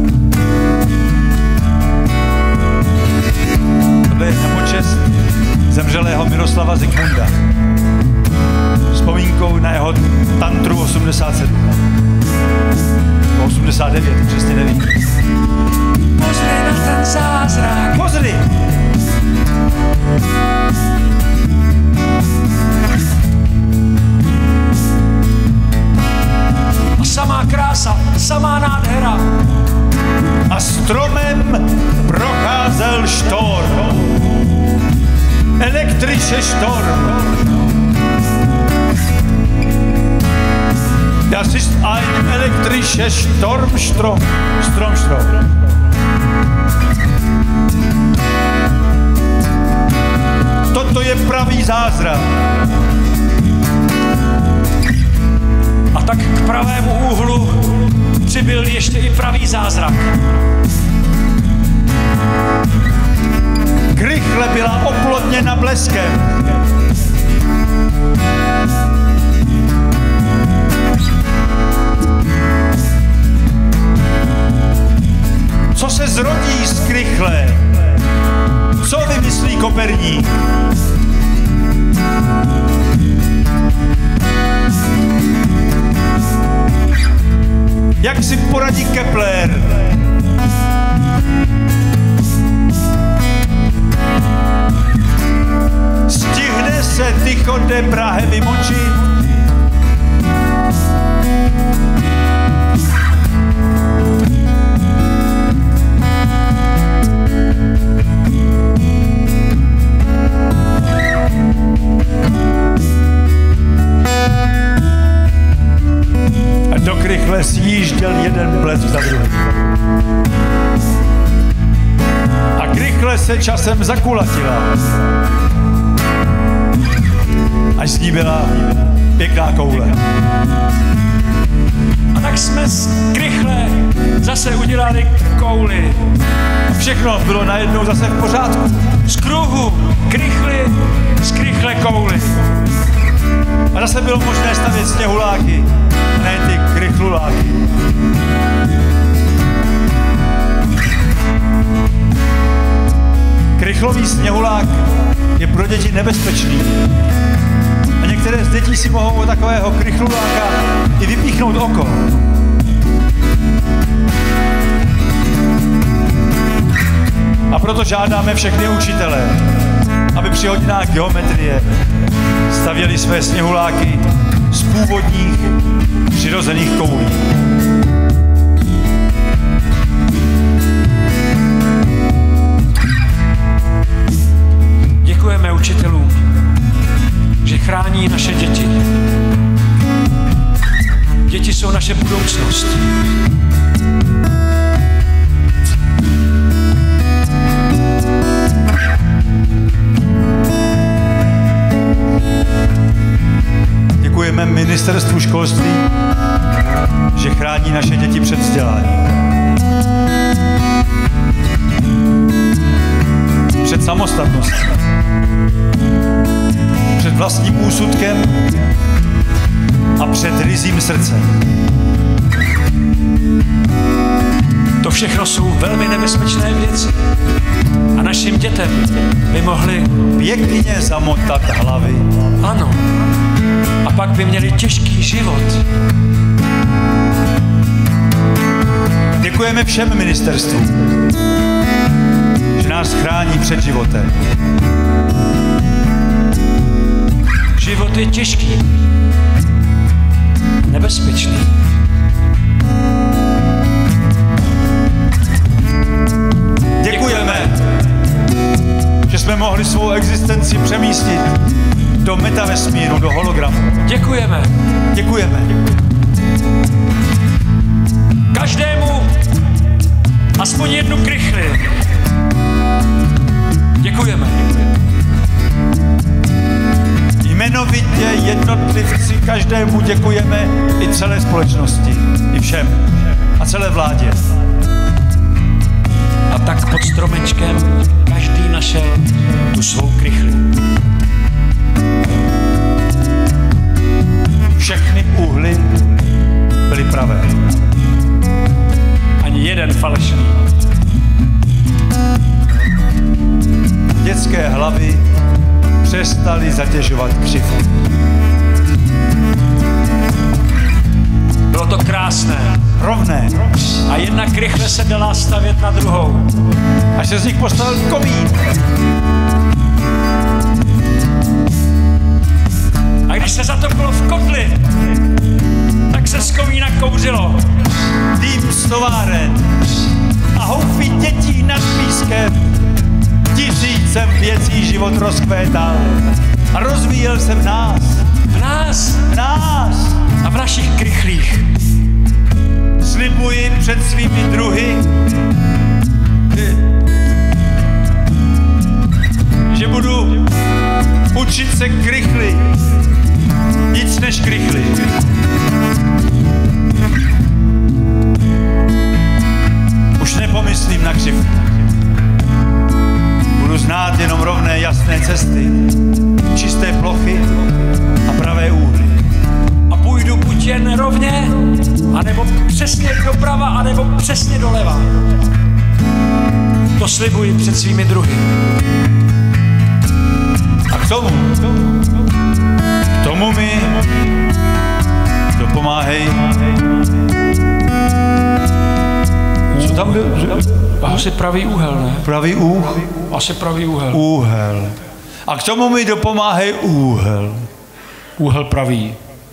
Tohle je na počest zemřelého Miroslava Zikmunda. Vzpomínkou na jeho tantru osmdesát sedm. osmdesát devět, přesně nevím. Pozri na ten zázrak. Pozri! A samá krása, samá nádhera. A stromem procházel štorm. Elektrische Sturm. Das ist ein elektrischer Sturmstrom. Stromstrom. Toto je pravý zázrak. A tak k pravému úhlu přibyl ještě i pravý zázrak. Krychle byla oplodněna bleskem. Co se zrodí z krychle? Co vymyslí Koperník? Jak si poradí Kepler? Stihne se Tycho de Brahe vymočit? A do krychle sjížděl jeden blesk za druhý. A krychle se časem zakulatila. Až z ní byla pěkná koule. A tak jsme z krychle zase udělali kouli. A všechno bylo najednou zase v pořádku. Z kruhu krychly, z krychle kouli. A zase bylo možné stavět sněhuláky, a ne ty krychluláky. Krychlový sněhulák je pro děti nebezpečný. A některé z dětí si mohou od takového krychluláka i vypíchnout oko. A proto žádáme všechny učitele, aby při hodinách geometrie stavěli své sněhuláky z původních přirozených koulí. Děkujeme učitelům, že chrání naše děti. Děti jsou naše budoucnost. Děkujeme Ministerstvu školství, že chrání naše děti před vzděláním. Před samostatností. Před vlastním úsudkem a před ryzím srdcem. To všechno jsou velmi nebezpečné věci. A našim dětem by mohli pěkně zamotat hlavy. Ano. A pak by měli těžký život. Děkujeme všem ministerstvům, že nás chrání před životem. Život je těžký. Nebezpečný. Děkujeme, že jsme mohli svou existenci přemístit do metavesmíru, do hologramu. Děkujeme. Děkujeme. Každému aspoň jednu krychli. Děkujeme. Jmenovitě jednotlivci každému děkujeme i celé společnosti i všem a celé vládě. A tak pod stromečkem každý našel tu svou krychli. Všechny úhly byly pravé. Ani jeden falešný. Dětské hlavy přestaly zatěžovat křivku. Bylo to krásné. Rovné. A jedna krychle se dala stavět na druhou. Až se z nich postavil komín. A když se zatopilo v kotli, tak se z komína kouřilo. Dým z továren a houfy dětí nad pískem. Tisícem věcí život rozkvétal a rozvíjel se v nás. V nás V nás. a v našich krychlích. Slibuji před svými druhy, že budu učit se krychli. Nic než krychli. Už nepomyslím na křivku. Budu znát jenom rovné, jasné cesty, čisté plochy a pravé úhly. A půjdu buď jen rovně, anebo přesně doprava, anebo přesně doleva. To slibuji před svými druhy. A k tomu, k tomu mi dopomáhej. Co tam byl? Asi pravý úhel, ne? Pravý úh? Asi pravý úhel. Úhel. A k tomu mi dopomáhej úhel. Úhel pravý.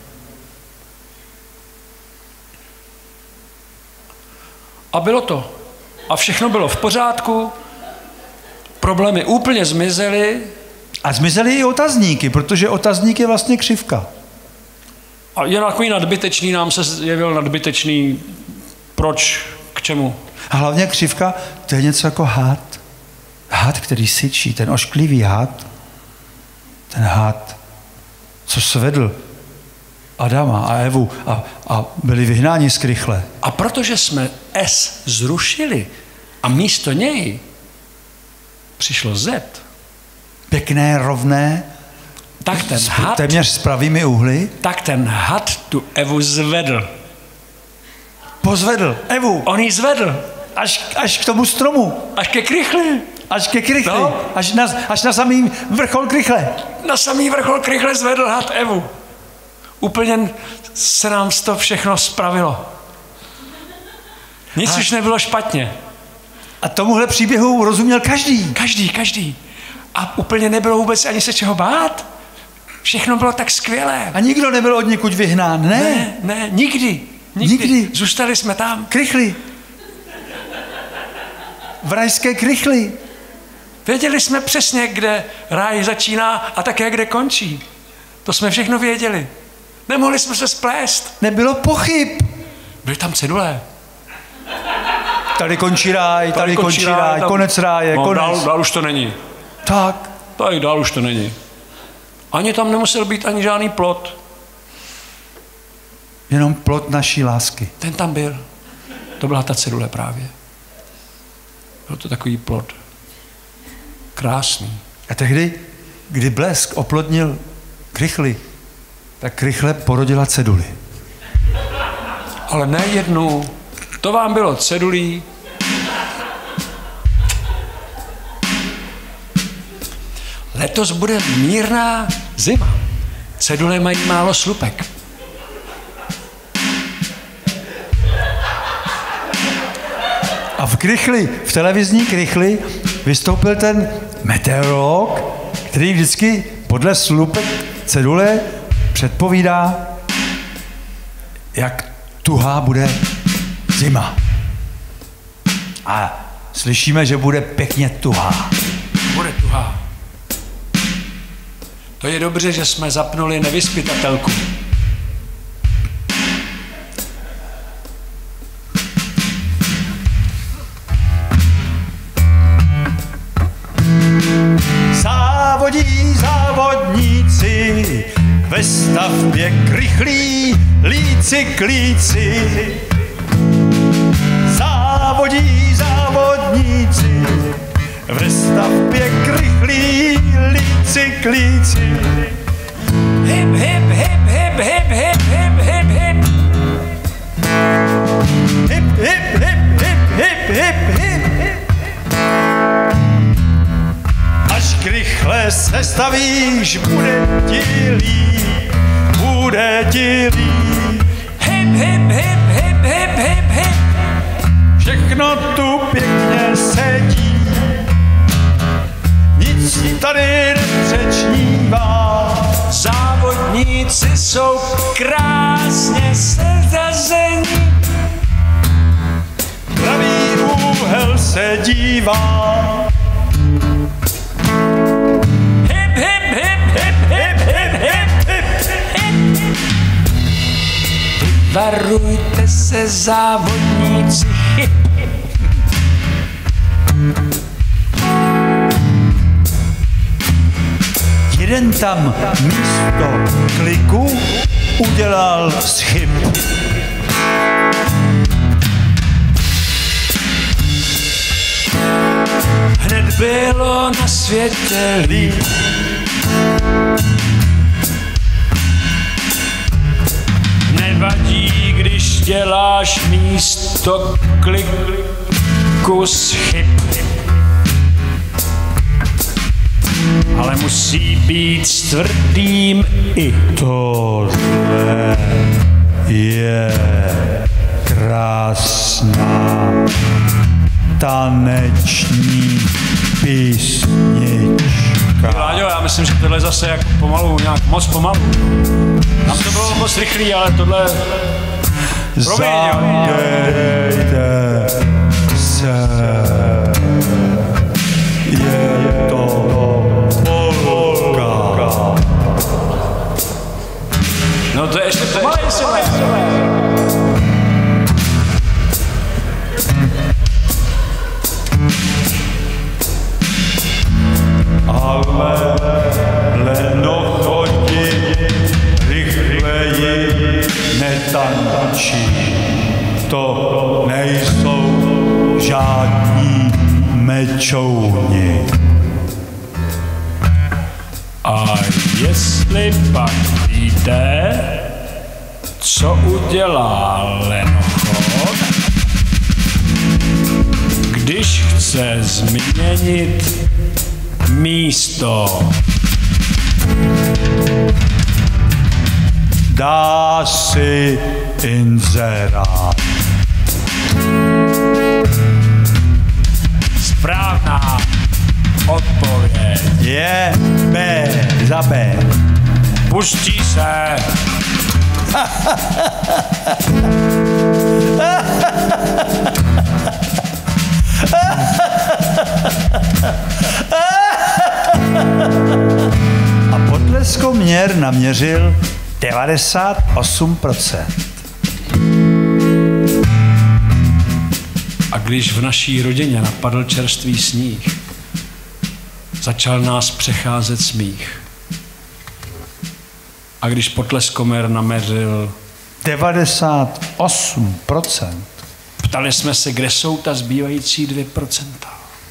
A bylo to. A všechno bylo v pořádku. Problémy úplně zmizely. A zmizely i otazníky, protože otazník je vlastně křivka. A je takový nadbytečný, nám se zjevil nadbytečný. Proč? K čemu? A hlavně křivka, to je něco jako had. Had, který syčí, ten ošklivý had. Ten had, co svedl Adama a Evu a, a byli vyhnáni z krychle. A protože jsme S zrušili a místo něj přišlo Z, Pěkné, rovné, tak ten s, had, téměř s pravými úhly. tak ten had tu Evu zvedl. Pozvedl Evu On ji zvedl. až, až k tomu stromu. Až ke krychli. Až ke krychli. No. Až, na, až na samý vrchol krychle. Na samý vrchol krychle zvedl had Evu. Úplně se nám to všechno spravilo. Nic A- už nebylo špatně. A tomuhle příběhu rozuměl každý. Každý, každý. A úplně nebylo vůbec ani se čeho bát. Všechno bylo tak skvělé. A nikdo nebyl od někud vyhnán. Ne. Ne, ne, nikdy. Nikdy. Nikdy. Zůstali jsme tam. Krychli. V rajské krychli. Věděli jsme přesně, kde ráj začíná a také kde končí. To jsme všechno věděli. Nemohli jsme se splést. Nebylo pochyb. Byly tam cedule. Tady končí ráj, tady, tady končí ráj, tam... konec ráje, no, konec. Dál, dál už to není. Tak. Tady dál už to není. Ani tam nemusel být ani žádný plot. Jenom plot naší lásky. Ten tam byl. To byla ta cedule právě. Byl to takový plot. Krásný. A tehdy, kdy blesk oplodnil krychli, tak krychle porodila ceduli. Ale ne jednu. To vám bylo cedulí. Letos bude mírná zima. Cedule mají málo slupek. A v krychli, v televizní krychli, vystoupil ten meteorolog, který vždycky podle slupek cedule předpovídá, jak tuhá bude zima. A slyšíme, že bude pěkně tuhá. Bude tuhá. To je dobře, že jsme zapnuli nevyspytatelku. Závodí závodníci ve stavbě krychlí, líp cyklíci, závodí závodníci, ve stavbě krychlí cyklíci. Hip, hip, hip, hip, hip, hip, hip, hip, hip. Hip, hip, hip, hip, hip, hip, hip, hip. Až krychle se stavíš, bude ti líp, bude ti líp. Hip, hip, hip, hip, hip, hip, hip. Všechno tu pěkně sedí, nic tady nepřečnívá. Závodníci jsou krásně seřazení. Pravý úhel se dívá. Hip, hip, hip, hip, hip, hip, hip, hip, hip. Varujte se, závodníci. Hip. Jeden tam místo kliku udělal schyb. Hned bylo na světě líp. Nevadí, když děláš místo kliku schyb. Ale musí být s tvrdým i. Tohle je krásná taneční písnička. Láďo, já myslím, že tohle zase jako pomalu, nějak moc pomalu. Tam to bylo moc rychlý, ale tohle... Zadejte se, je to polka. No to je ještě pomalej si Ale lenochoti rychleji netančí. To nejsou žádní mečouni. A jestli pak víte, co udělá lenochod, když chce změnit místo. Dá si inzerát. Správná odpověď. Je B za B. Pustí se. A potleskoměr naměřil devadesát osm procent. A když v naší rodině napadl čerstvý sníh, začal nás přecházet smích. A když potleskomer naměřil devadesát osm procent. ptali jsme se, kde jsou ta zbývající dvě procenta.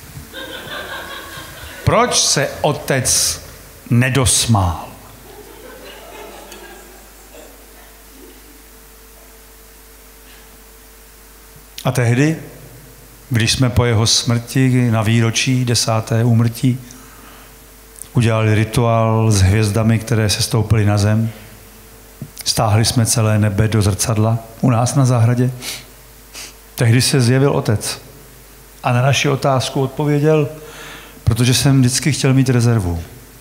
Proč se otec nedosmál? A tehdy, když jsme po jeho smrti na výročí desáté úmrtí udělali rituál s hvězdami, které se stoupily na zem, stáhli jsme celé nebe do zrcadla u nás na zahradě, tehdy se zjevil otec a na naši otázku odpověděl, protože jsem vždycky chtěl mít rezervu.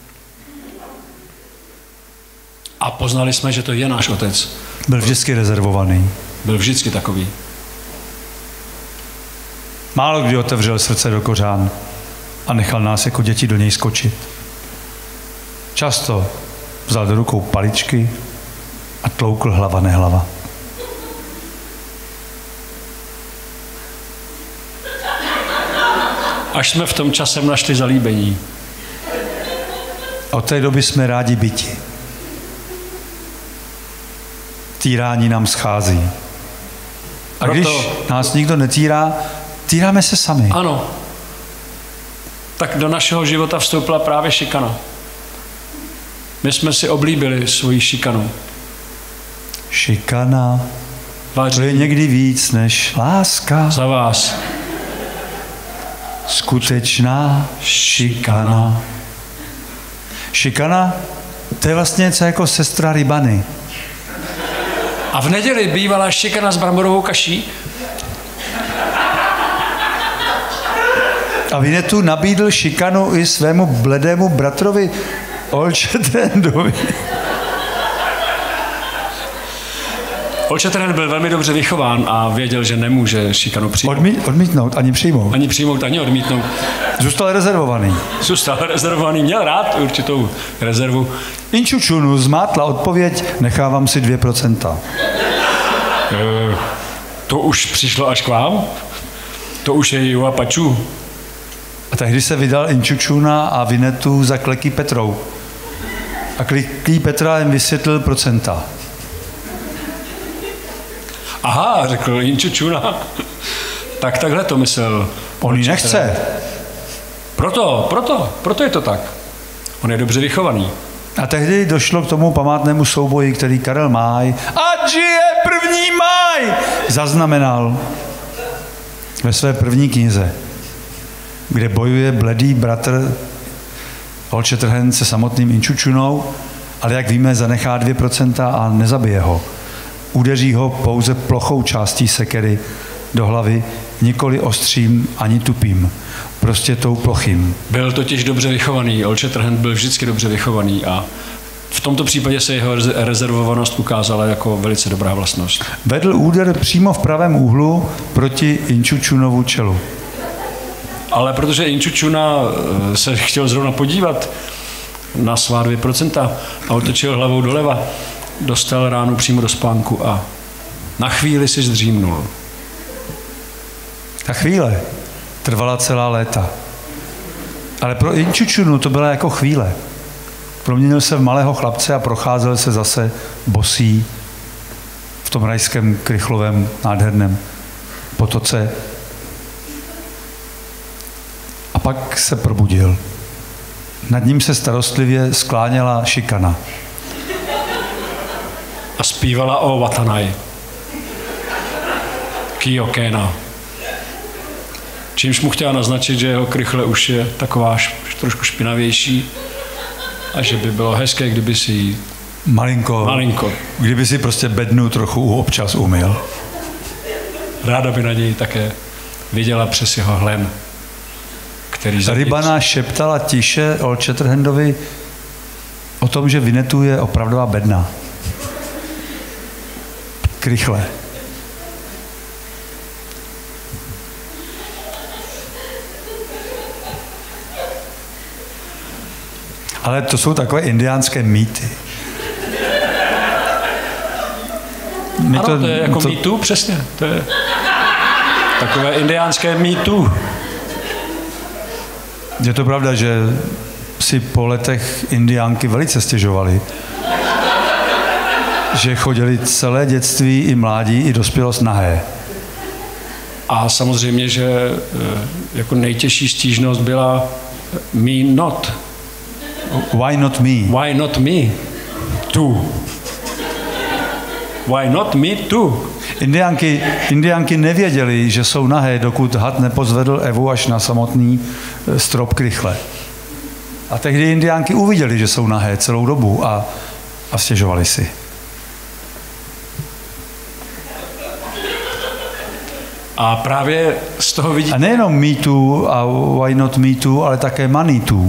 A poznali jsme, že to je náš otec. Byl vždycky rezervovaný. Byl vždycky takový. Málo kdy otevřel srdce do kořán a nechal nás jako děti do něj skočit. Často vzal do rukou paličky a tloukl hlava nehlava. Až jsme v tom časem našli zalíbení. Od té doby jsme rádi byti. týrání nám schází. A Proto... když nás nikdo netýrá, týráme se sami. Ano. Tak do našeho života vstoupila právě šikana. My jsme si oblíbili svoji šikanu. Šikana, Vaří. to je někdy víc než láska. Za vás. Skutečná šikana. Šikana, to je vlastně něco jako sestra Rybany. A v neděli bývala šikana s bramborovou kaší. A Winnetou nabídl šikanu i svému bledému bratrovi Olčetrendovi. Olčetrend byl velmi dobře vychován a věděl, že nemůže šikanu přijmout. Odmí, odmítnout, ani přijmout. Ani přijmout, ani odmítnout. Zůstal rezervovaný. Zůstal rezervovaný, měl rád určitou rezervu. Inčučunu zmátla odpověď, nechávám si dvě procenta. E, to už přišlo až k vám? To už je Juapačů. A tehdy se vydal Inčučuna a Winnetou za Kleký Petrou. A Kleký Petra jim vysvětlil procenta. Aha, řekl Inčučuna. Tak takhle to myslel. On ji nechce. Proto, proto, proto je to tak. On je dobře vychovaný. A tehdy došlo k tomu památnému souboji, který Karel Máj, ať žije první máj, zaznamenal ve své první knize, kde bojuje bledý bratr Olčetrhen se samotným Inčučunou, ale jak víme, zanechá dvě procenta a nezabije ho. Udeří ho pouze plochou částí sekery do hlavy, nikoli ostřím ani tupým, prostě tou plochým. Byl totiž dobře vychovaný, Olčetrhen byl vždycky dobře vychovaný a v tomto případě se jeho rezervovanost ukázala jako velice dobrá vlastnost. Vedl úder přímo v pravém úhlu proti Inčučunovu čelu. Ale protože Inčučuna se chtěl zrovna podívat na svá dvě procenta a otočil hlavou doleva, dostal ránu přímo do spánku a na chvíli si zdřímnul. Ta chvíle trvala celá léta. Ale pro Inčučunu to byla jako chvíle. Proměnil se v malého chlapce a procházel se zase bosý v tom rajském krychlovém nádherném potoce. A pak se probudil. Nad ním se starostlivě skláněla šikana. A zpívala o Watanai. Kiyokena. Čímž mu chtěla naznačit, že jeho krychle už je taková š, trošku špinavější a že by bylo hezké, kdyby si ji Malinko, malinko. Kdyby si prostě bednu trochu občas umyl. Ráda by na něj také viděla přes jeho hlen, který za Rybana šeptala tiše Olčetrhendovi o tom, že Winnetou je opravdová bedna. Krychle. Ale to jsou takové indiánské mýty. My ano, to, to je jako to... mýtu, přesně. To je takové indiánské mýtu. Je to pravda, že si po letech indiánky velice stěžovaly. Že chodili celé dětství i mládí, i dospělost nahé. A samozřejmě, že jako nejtěžší stížnost byla me not. Why not me? Why not me? Tu. Why not me too? Indiánky, indiánky nevěděli, že jsou nahé, dokud had nepozvedl Evu až na samotný strop krychle. A tehdy indiánky uviděli, že jsou nahé celou dobu a, a stěžovali si. A právě z toho vidíte... A nejenom me too a why not me too, ale také money too.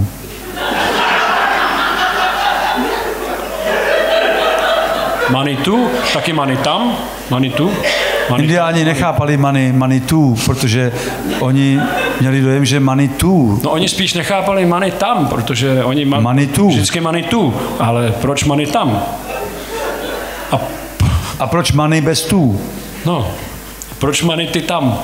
Money tu, taky money tam, money tu. Money Indiáni tam, nechápali money, money tu, protože oni měli dojem, že money tu. No oni spíš nechápali money tam, protože oni ma- money tu. Vždycky money tu, ale proč money tam? A, a proč money bez tu? No, proč money ty tam?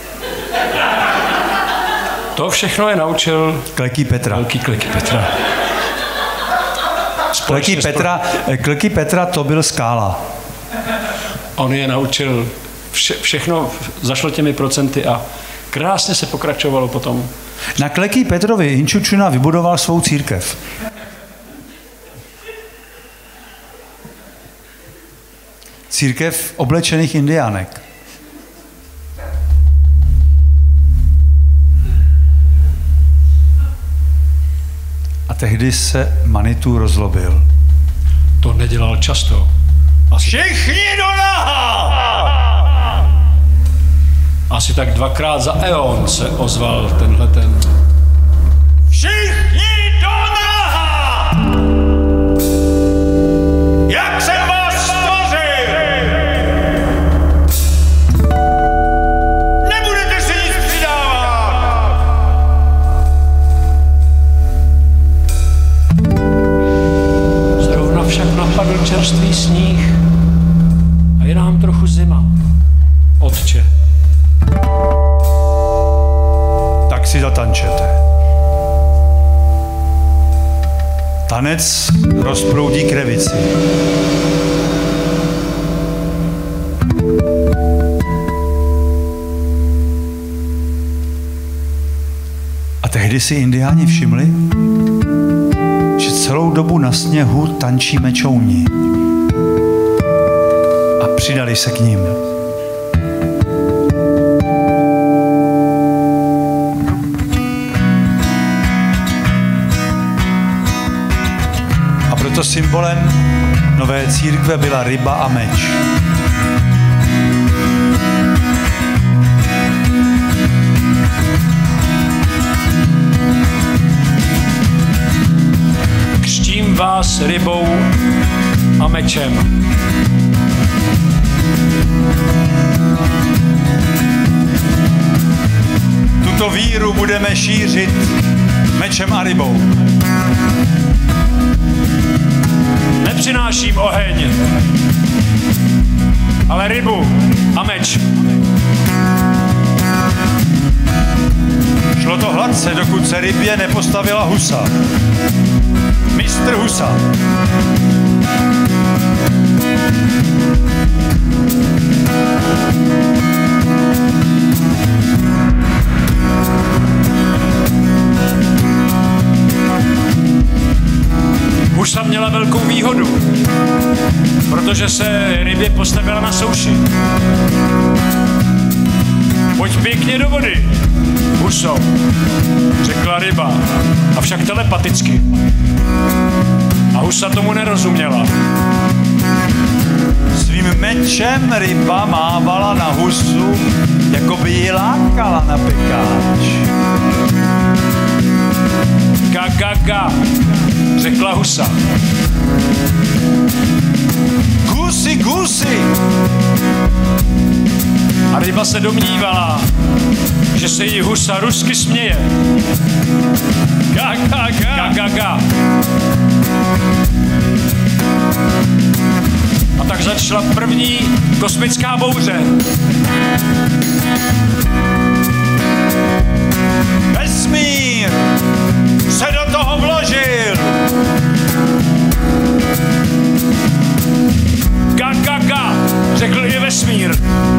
To všechno je naučil Kleký Petra. Velký Kleký Petra. Kleký Petra, Kleký Petra to byl Skála. On je naučil vše, všechno, zašlo těmi procenty a krásně se pokračovalo potom. Na Kleký Petrovi Inčučina vybudoval svou církev. Církev oblečených indiánek. A tehdy se Manitou rozlobil. To nedělal často. Asi, Všichni do naha! asi tak dvakrát za eon se ozval tenhle ten. Všichni do naha! Jak jsem vás stvořil! Nebudete si nic přidávat! Zrovna však napadl čerstvý sníh a je nám trochu zima. Otče. Tak si zatančete. Tanec rozproudí krevici. A tehdy si indiáni všimli, že celou dobu na sněhu tančí mečouni. A přidali se k ním. Proto symbolem nové církve byla ryba a meč. Křtím vás rybou a mečem. Tuto víru budeme šířit mečem a rybou. Nepřináším oheň, ale rybu a meč. Šlo to hladce, dokud se rybě nepostavila husa. Mistr Husa. Husa měla velkou výhodu, protože se rybě postavila na souši. Pojď pěkně do vody, huso, řekla ryba, avšak telepaticky. A husa tomu nerozuměla. Svým mečem ryba mávala na husu, jako by ji lákala na pekáč. Ga, ga, ga, řekla husa. Gusy, gusy! A ryba se domnívala, že se jí husa rusky směje. Ga, ga, ga, ga, ga, ga. A tak začala první kosmická bouře. Vesmír se do toho vložil! Ga, ga, ga, řekl i vesmír.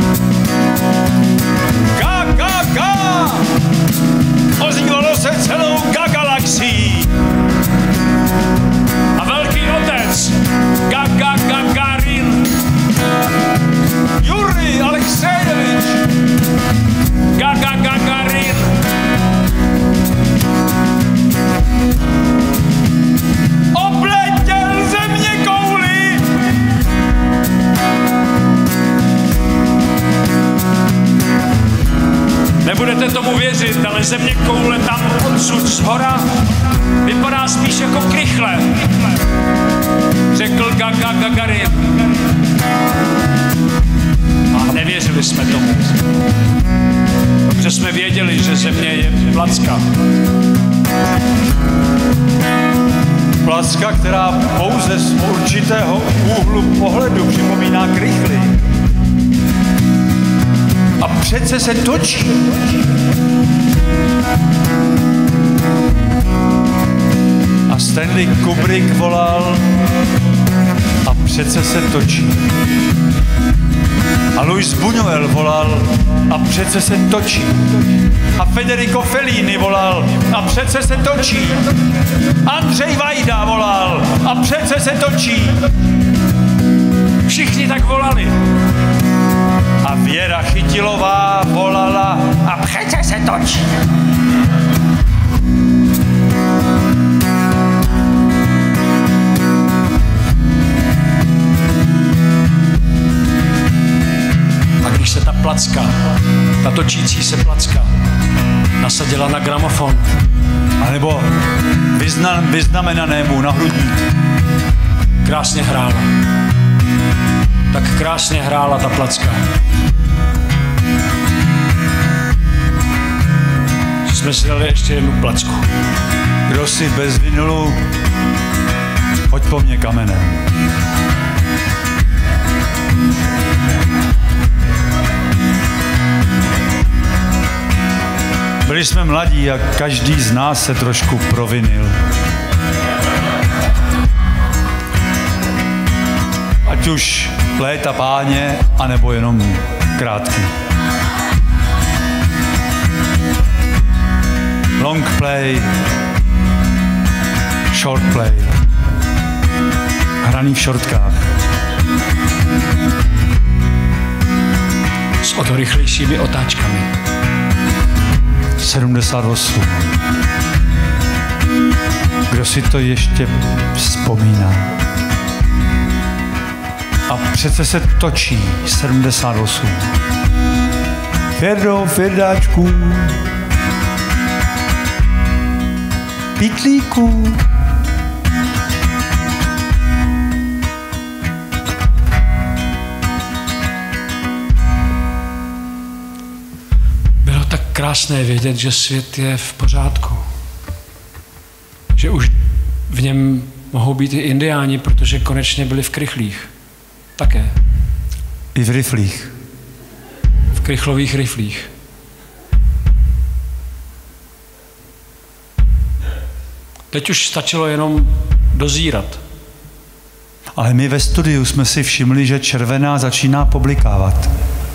Ga, ga, ga! Ozývalo se celou galaxií. A velký otec, Ga, ga, Gagarin. Jurij Alexejevič! Ga, ga, Gagarin. Obletěl země kouli! Nebudete tomu věřit, ale země koule tam odsud zhora vypadá spíš jako krychle, řekl Gaga Gagarin. A nevěřili jsme tomu. Protože jsme věděli, že země je placka. Placka, která pouze z určitého úhlu pohledu připomíná krychly. A přece se točí. A Stanley Kubrick volal: a přece se točí. už Buñuel volal a přece se točí. A Federico Fellini volal a přece se točí. Andřej Vajda volal a přece se točí. Všichni tak volali. A Věra Chytilová volala a přece se točí. A když se ta placka, ta točící se placka, nasadila na gramofon. A nebo vyzna, vyznamenanému na hrudník. Krásně hrála. Tak krásně hrála ta placka. Že jsme si dali ještě jednu placku. Kdo si bez vinulu, hoď po mně kamenem. Byli jsme mladí a každý z nás se trošku provinil. Ať už léta páně, anebo jenom krátký. Long play, short play. Hraný v šortkách. S o to rychlejšími otáčkami. sedmdesát osm. Kdo si to ještě vzpomíná? A přece se točí sedmdesát osm. Ferdo, Ferdáčku, Pitlíku. Bylo tak krásné vědět, že svět je v pořádku. Že už v něm mohou být i indiáni, protože konečně byli v krychlích. Také. I v riflích. V krychlových riflích. Teď už stačilo jenom dozírat. Ale my ve studiu jsme si všimli, že červená začíná poblikávat.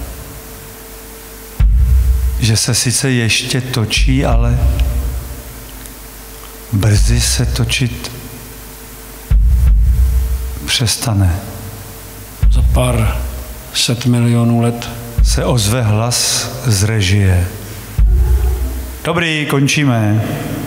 Že se sice ještě točí, ale brzy se točit přestane. Za pár set milionů let se ozve hlas z režie. Dobrý, končíme.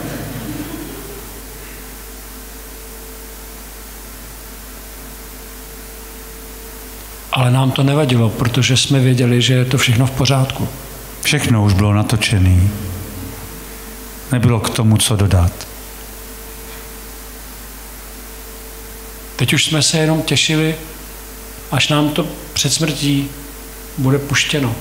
Ale nám to nevadilo, protože jsme věděli, že je to všechno v pořádku. Všechno už bylo natočené. Nebylo k tomu, co dodat. Teď už jsme se jenom těšili, až nám to před smrtí bude puštěno.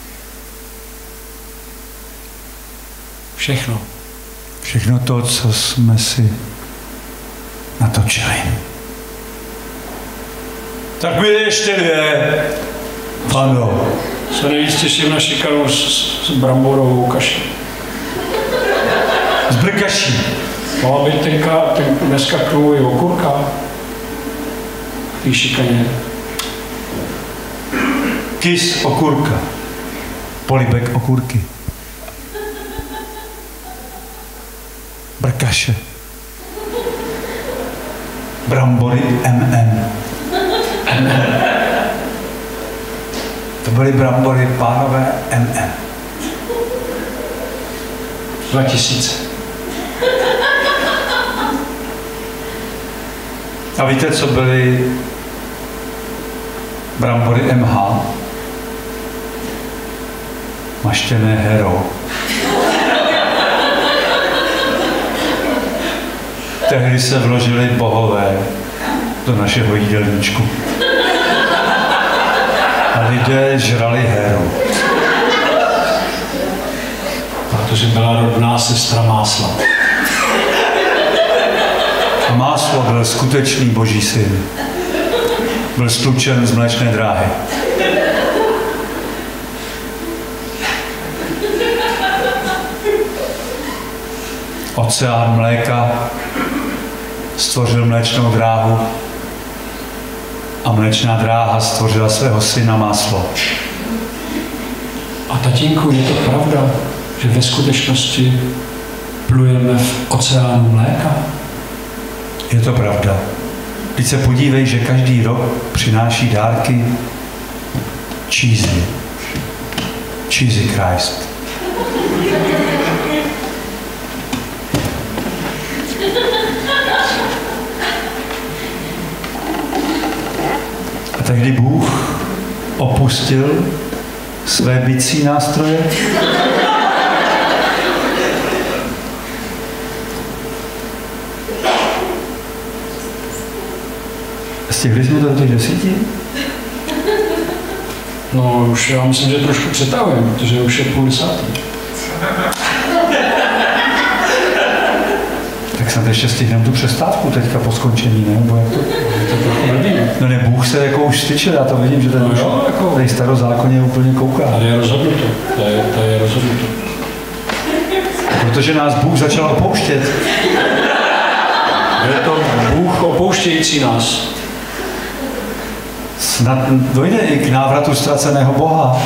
Všechno. Všechno to, co jsme si natočili. Tak mi ještě dvě. Ano. Se nejvíc těším na šikanu s, s bramborovou kaší. S brkaší. Mohla být tenka, ten, dneska k tomu i okurka. V té šikaně. Kys okurka. Polibek okurky. Brkaše. Brambory M M. To byly brambory pánové M M. Dva tisíce. A víte, co byly brambory M H? Maštěné herou. Tehdy se vložili bohové do našeho jídelníčku. A lidé žrali heru. Protože byla rodná sestra másla. A máslo byl skutečný boží syn. Byl stlučen z mléčné dráhy. Oceán mléka stvořil mléčnou dráhu a mléčná dráha stvořila svého syna máslo. A tatínku, je to pravda, že ve skutečnosti plujeme v oceánu mléka? Je to pravda. Teď se podívej, že každý rok přináší dárky cheesy. Cheesy Christ. A tehdy Bůh opustil své bicí nástroje Stihli jsme to do těch desíti? No už já myslím, že trošku přetahujeme, protože už je půl desátý. Tak snad ještě stihneme tu přestávku teďka po skončení, ne? Nebo jak to? To trochu nevím. No ne, Bůh se jako už styčil, já to vidím, že ten no už jo, jako... tady starozákonně úplně kouká. Tady je rozhodnuto, tady je, tady je rozhodnuto. Protože nás Bůh začal opouštět. Je to Bůh opouštějící nás. Snad dojde i k návratu ztraceného Boha.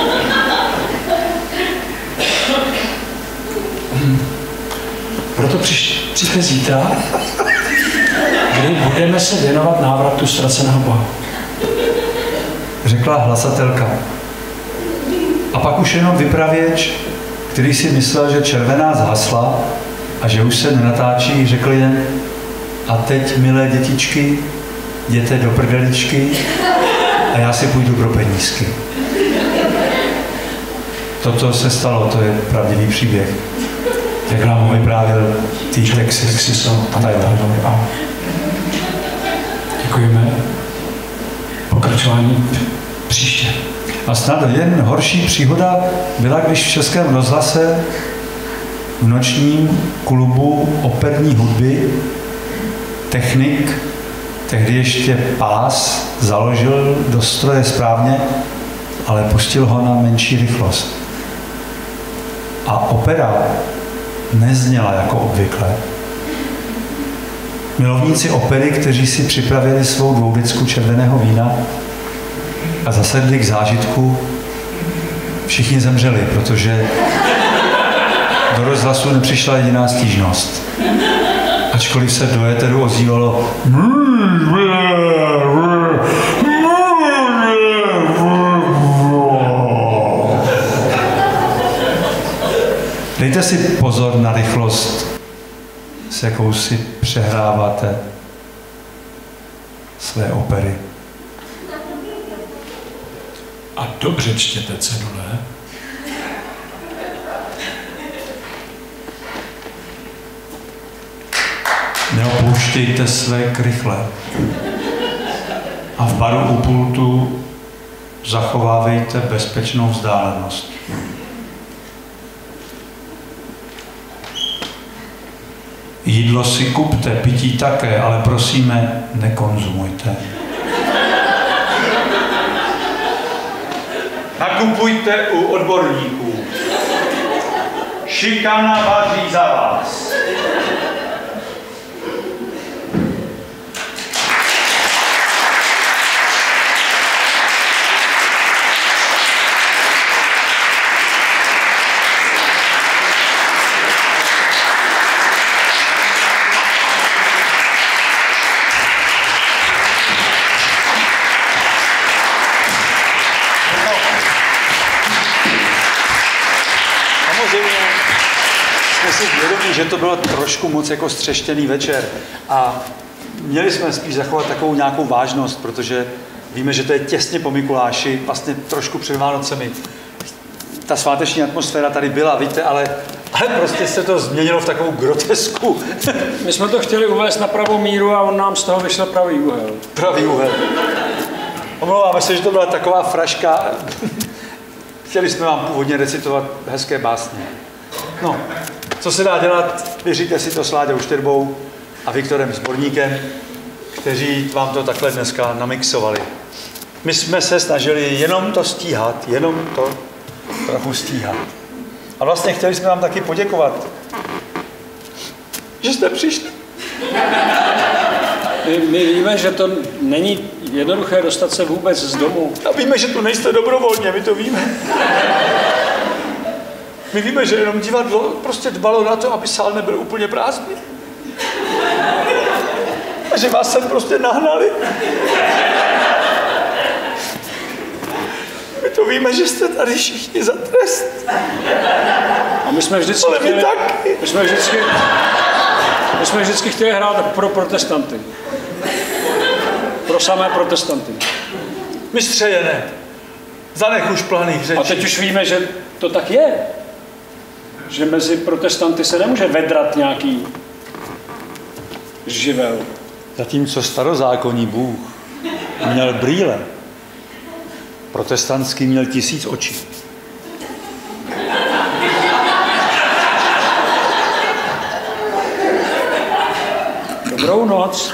Proto přiš, přijďte zítra, kdy budeme se věnovat návratu ztraceného Boha. Řekla hlasatelka. A pak už jenom vypravěč, který si myslel, že červená zhasla a že už se nenatáčí, řekl jen: a teď, milé dětičky, jděte do prdeličky a já si půjdu pro penízky. Toto se stalo, to je pravdivý příběh. Jak nám ho vyprávěl tý Texas. Děkujeme. Pokračování příště. A snad jen horší příhoda byla, když v Českém rozhlase v nočním klubu operní hudby technik, tehdy ještě Pás, založil do stroje správně, ale pustil ho na menší rychlost. A opera nezněla jako obvykle. Milovníci opery, kteří si připravili svou dvoudecku červeného vína a zasedli k zážitku, všichni zemřeli, protože do rozhlasu nepřišla jediná stížnost. Ačkoliv se do éteru ozývalo dejte si pozor na rychlost, s jakou si přehráváte své opery. A dobře čtěte cedule. Neopouštějte své krychle. A v baru u pultu zachovávejte bezpečnou vzdálenost. Jídlo si kupte, pití také, ale prosíme, nekonzumujte. Nakupujte u odborníků. Šikana vaří za vás. Že to bylo trošku moc jako střeštěný večer a měli jsme spíš zachovat takovou nějakou vážnost, protože víme, že to je těsně po Mikuláši, vlastně trošku před Vánocemi. Ta sváteční atmosféra tady byla, víte, ale, ale prostě se to změnilo v takovou grotesku. My jsme to chtěli uvést na pravou míru a on nám z toho vyšel pravý úhel. Pravý úhel. Omlouváme se, že to byla taková fraška. Chtěli jsme vám původně recitovat hezké básně. No. Co se dá dělat, věříte si to s Láďou Štyrbou a Viktorem Zborníkem, kteří vám to takhle dneska namixovali. My jsme se snažili jenom to stíhat, jenom to trochu stíhat. A vlastně chtěli jsme vám taky poděkovat, že jste přišli. My, my víme, že to není jednoduché dostat se vůbec z domu. A víme, že tu nejste dobrovolně, my to víme. My víme, že jenom divadlo prostě dbalo na to, aby sál nebyl úplně prázdný. A že vás sem prostě nahnali. My to víme, že jste tady všichni za trest. A my jsme vždycky Ale my chtěli, taky. my jsme vždycky, my jsme vždycky chtěli hrát pro protestanty. Pro samé protestanty. Mistře Jene, zanech už planých řečí. A teď už víme, že to tak je. Že mezi protestanty se nemůže vedrat nějaký živel. Zatímco starozákonní Bůh měl brýle, protestantský měl tisíc očí. Dobrou noc.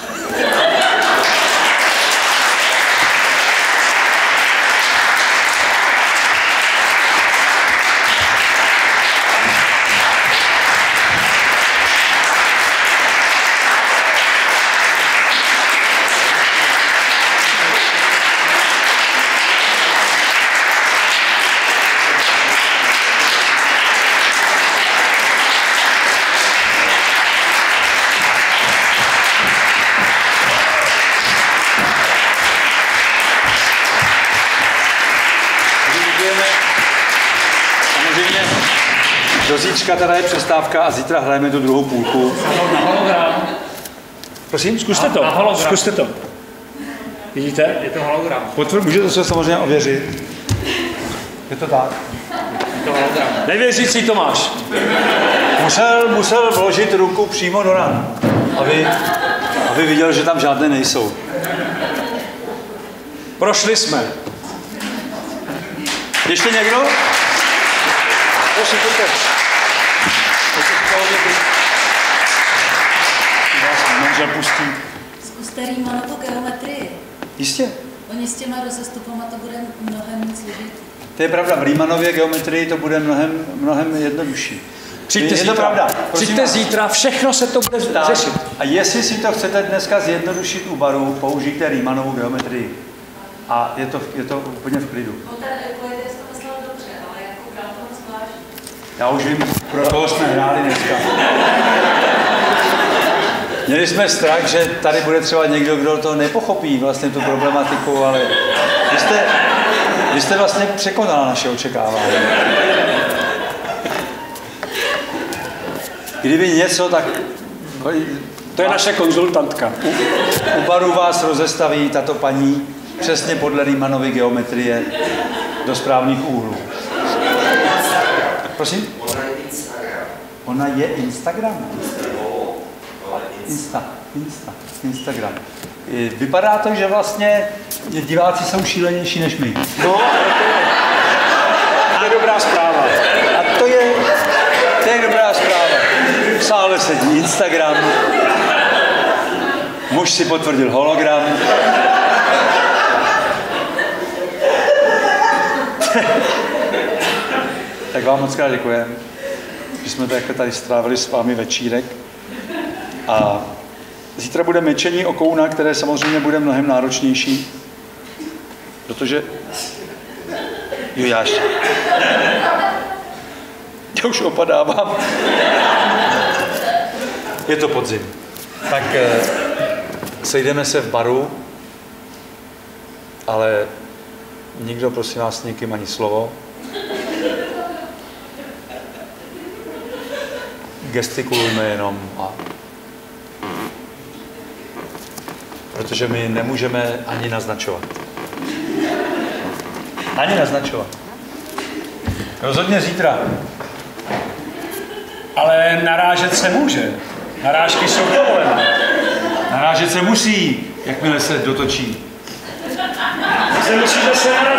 Do zítřka teda je přestávka a zítra hrajeme tu druhou půlku. Na hologram. Prosím, Zkuste to. Na hologram. Zkuste to. Vidíte? Je to hologram. Potvrdím, můžete se samozřejmě ověřit. Je to tak. Je to hologram. Nevěřící Tomáš. Musel, musel vložit ruku přímo do ran, aby, aby viděl, že tam žádné nejsou. Prošli jsme. Ještě někdo? Prosím, pojďte. Manžel pustí. Zkuste Riemannovu geometrii. Jistě. Oni s těma rozestupama to bude mnohem víc složitý. To je pravda, v Riemannově geometrii to bude mnohem, mnohem jednodušší. Přijďte je to zítra. pravda. Přijďte zítra, všechno se to bude Tak. řešit. A jestli si to chcete dneska zjednodušit u baru, použijte Riemannovu geometrii. A je to, je to úplně v klidu. No ten Euclides to myslel dobře, ale jako Galton zvlášť. Já už vím, pro koho jsme hráli dneska. Měli jsme strach, že tady bude třeba někdo, kdo to nepochopí vlastně tu problematiku, ale vy jste, vy jste vlastně překonala naše očekávání. Kdyby něco, tak To je naše konzultantka. u, u baru vás rozestaví tato paní přesně podle Riemannovy geometrie do správných úhlů. Prosím? Ona je Instagram. Insta, Insta, Instagram. Vypadá to, že vlastně diváci jsou šílenější než my. No, to je dobrá zpráva. A to je, to je dobrá zpráva. V sále sedí Instagram. Muž si potvrdil hologram. Tak vám moc krát děkujeme, že jsme to tady strávili s vámi večírek. A zítra bude mečení o kouna, které samozřejmě bude mnohem náročnější, protože... Jo, já ještě. Já už opadávám. Je to podzim. Tak sejdeme se v baru, ale nikdo, prosím vás, nikým ani slovo. Gestikulujme jenom a... Protože my nemůžeme ani naznačovat. Ani naznačovat. Rozhodně zítra. Ale narážet se může. Narážky jsou dovolené. Narážet se musí, jakmile se dotočí. Se musíte se narážet.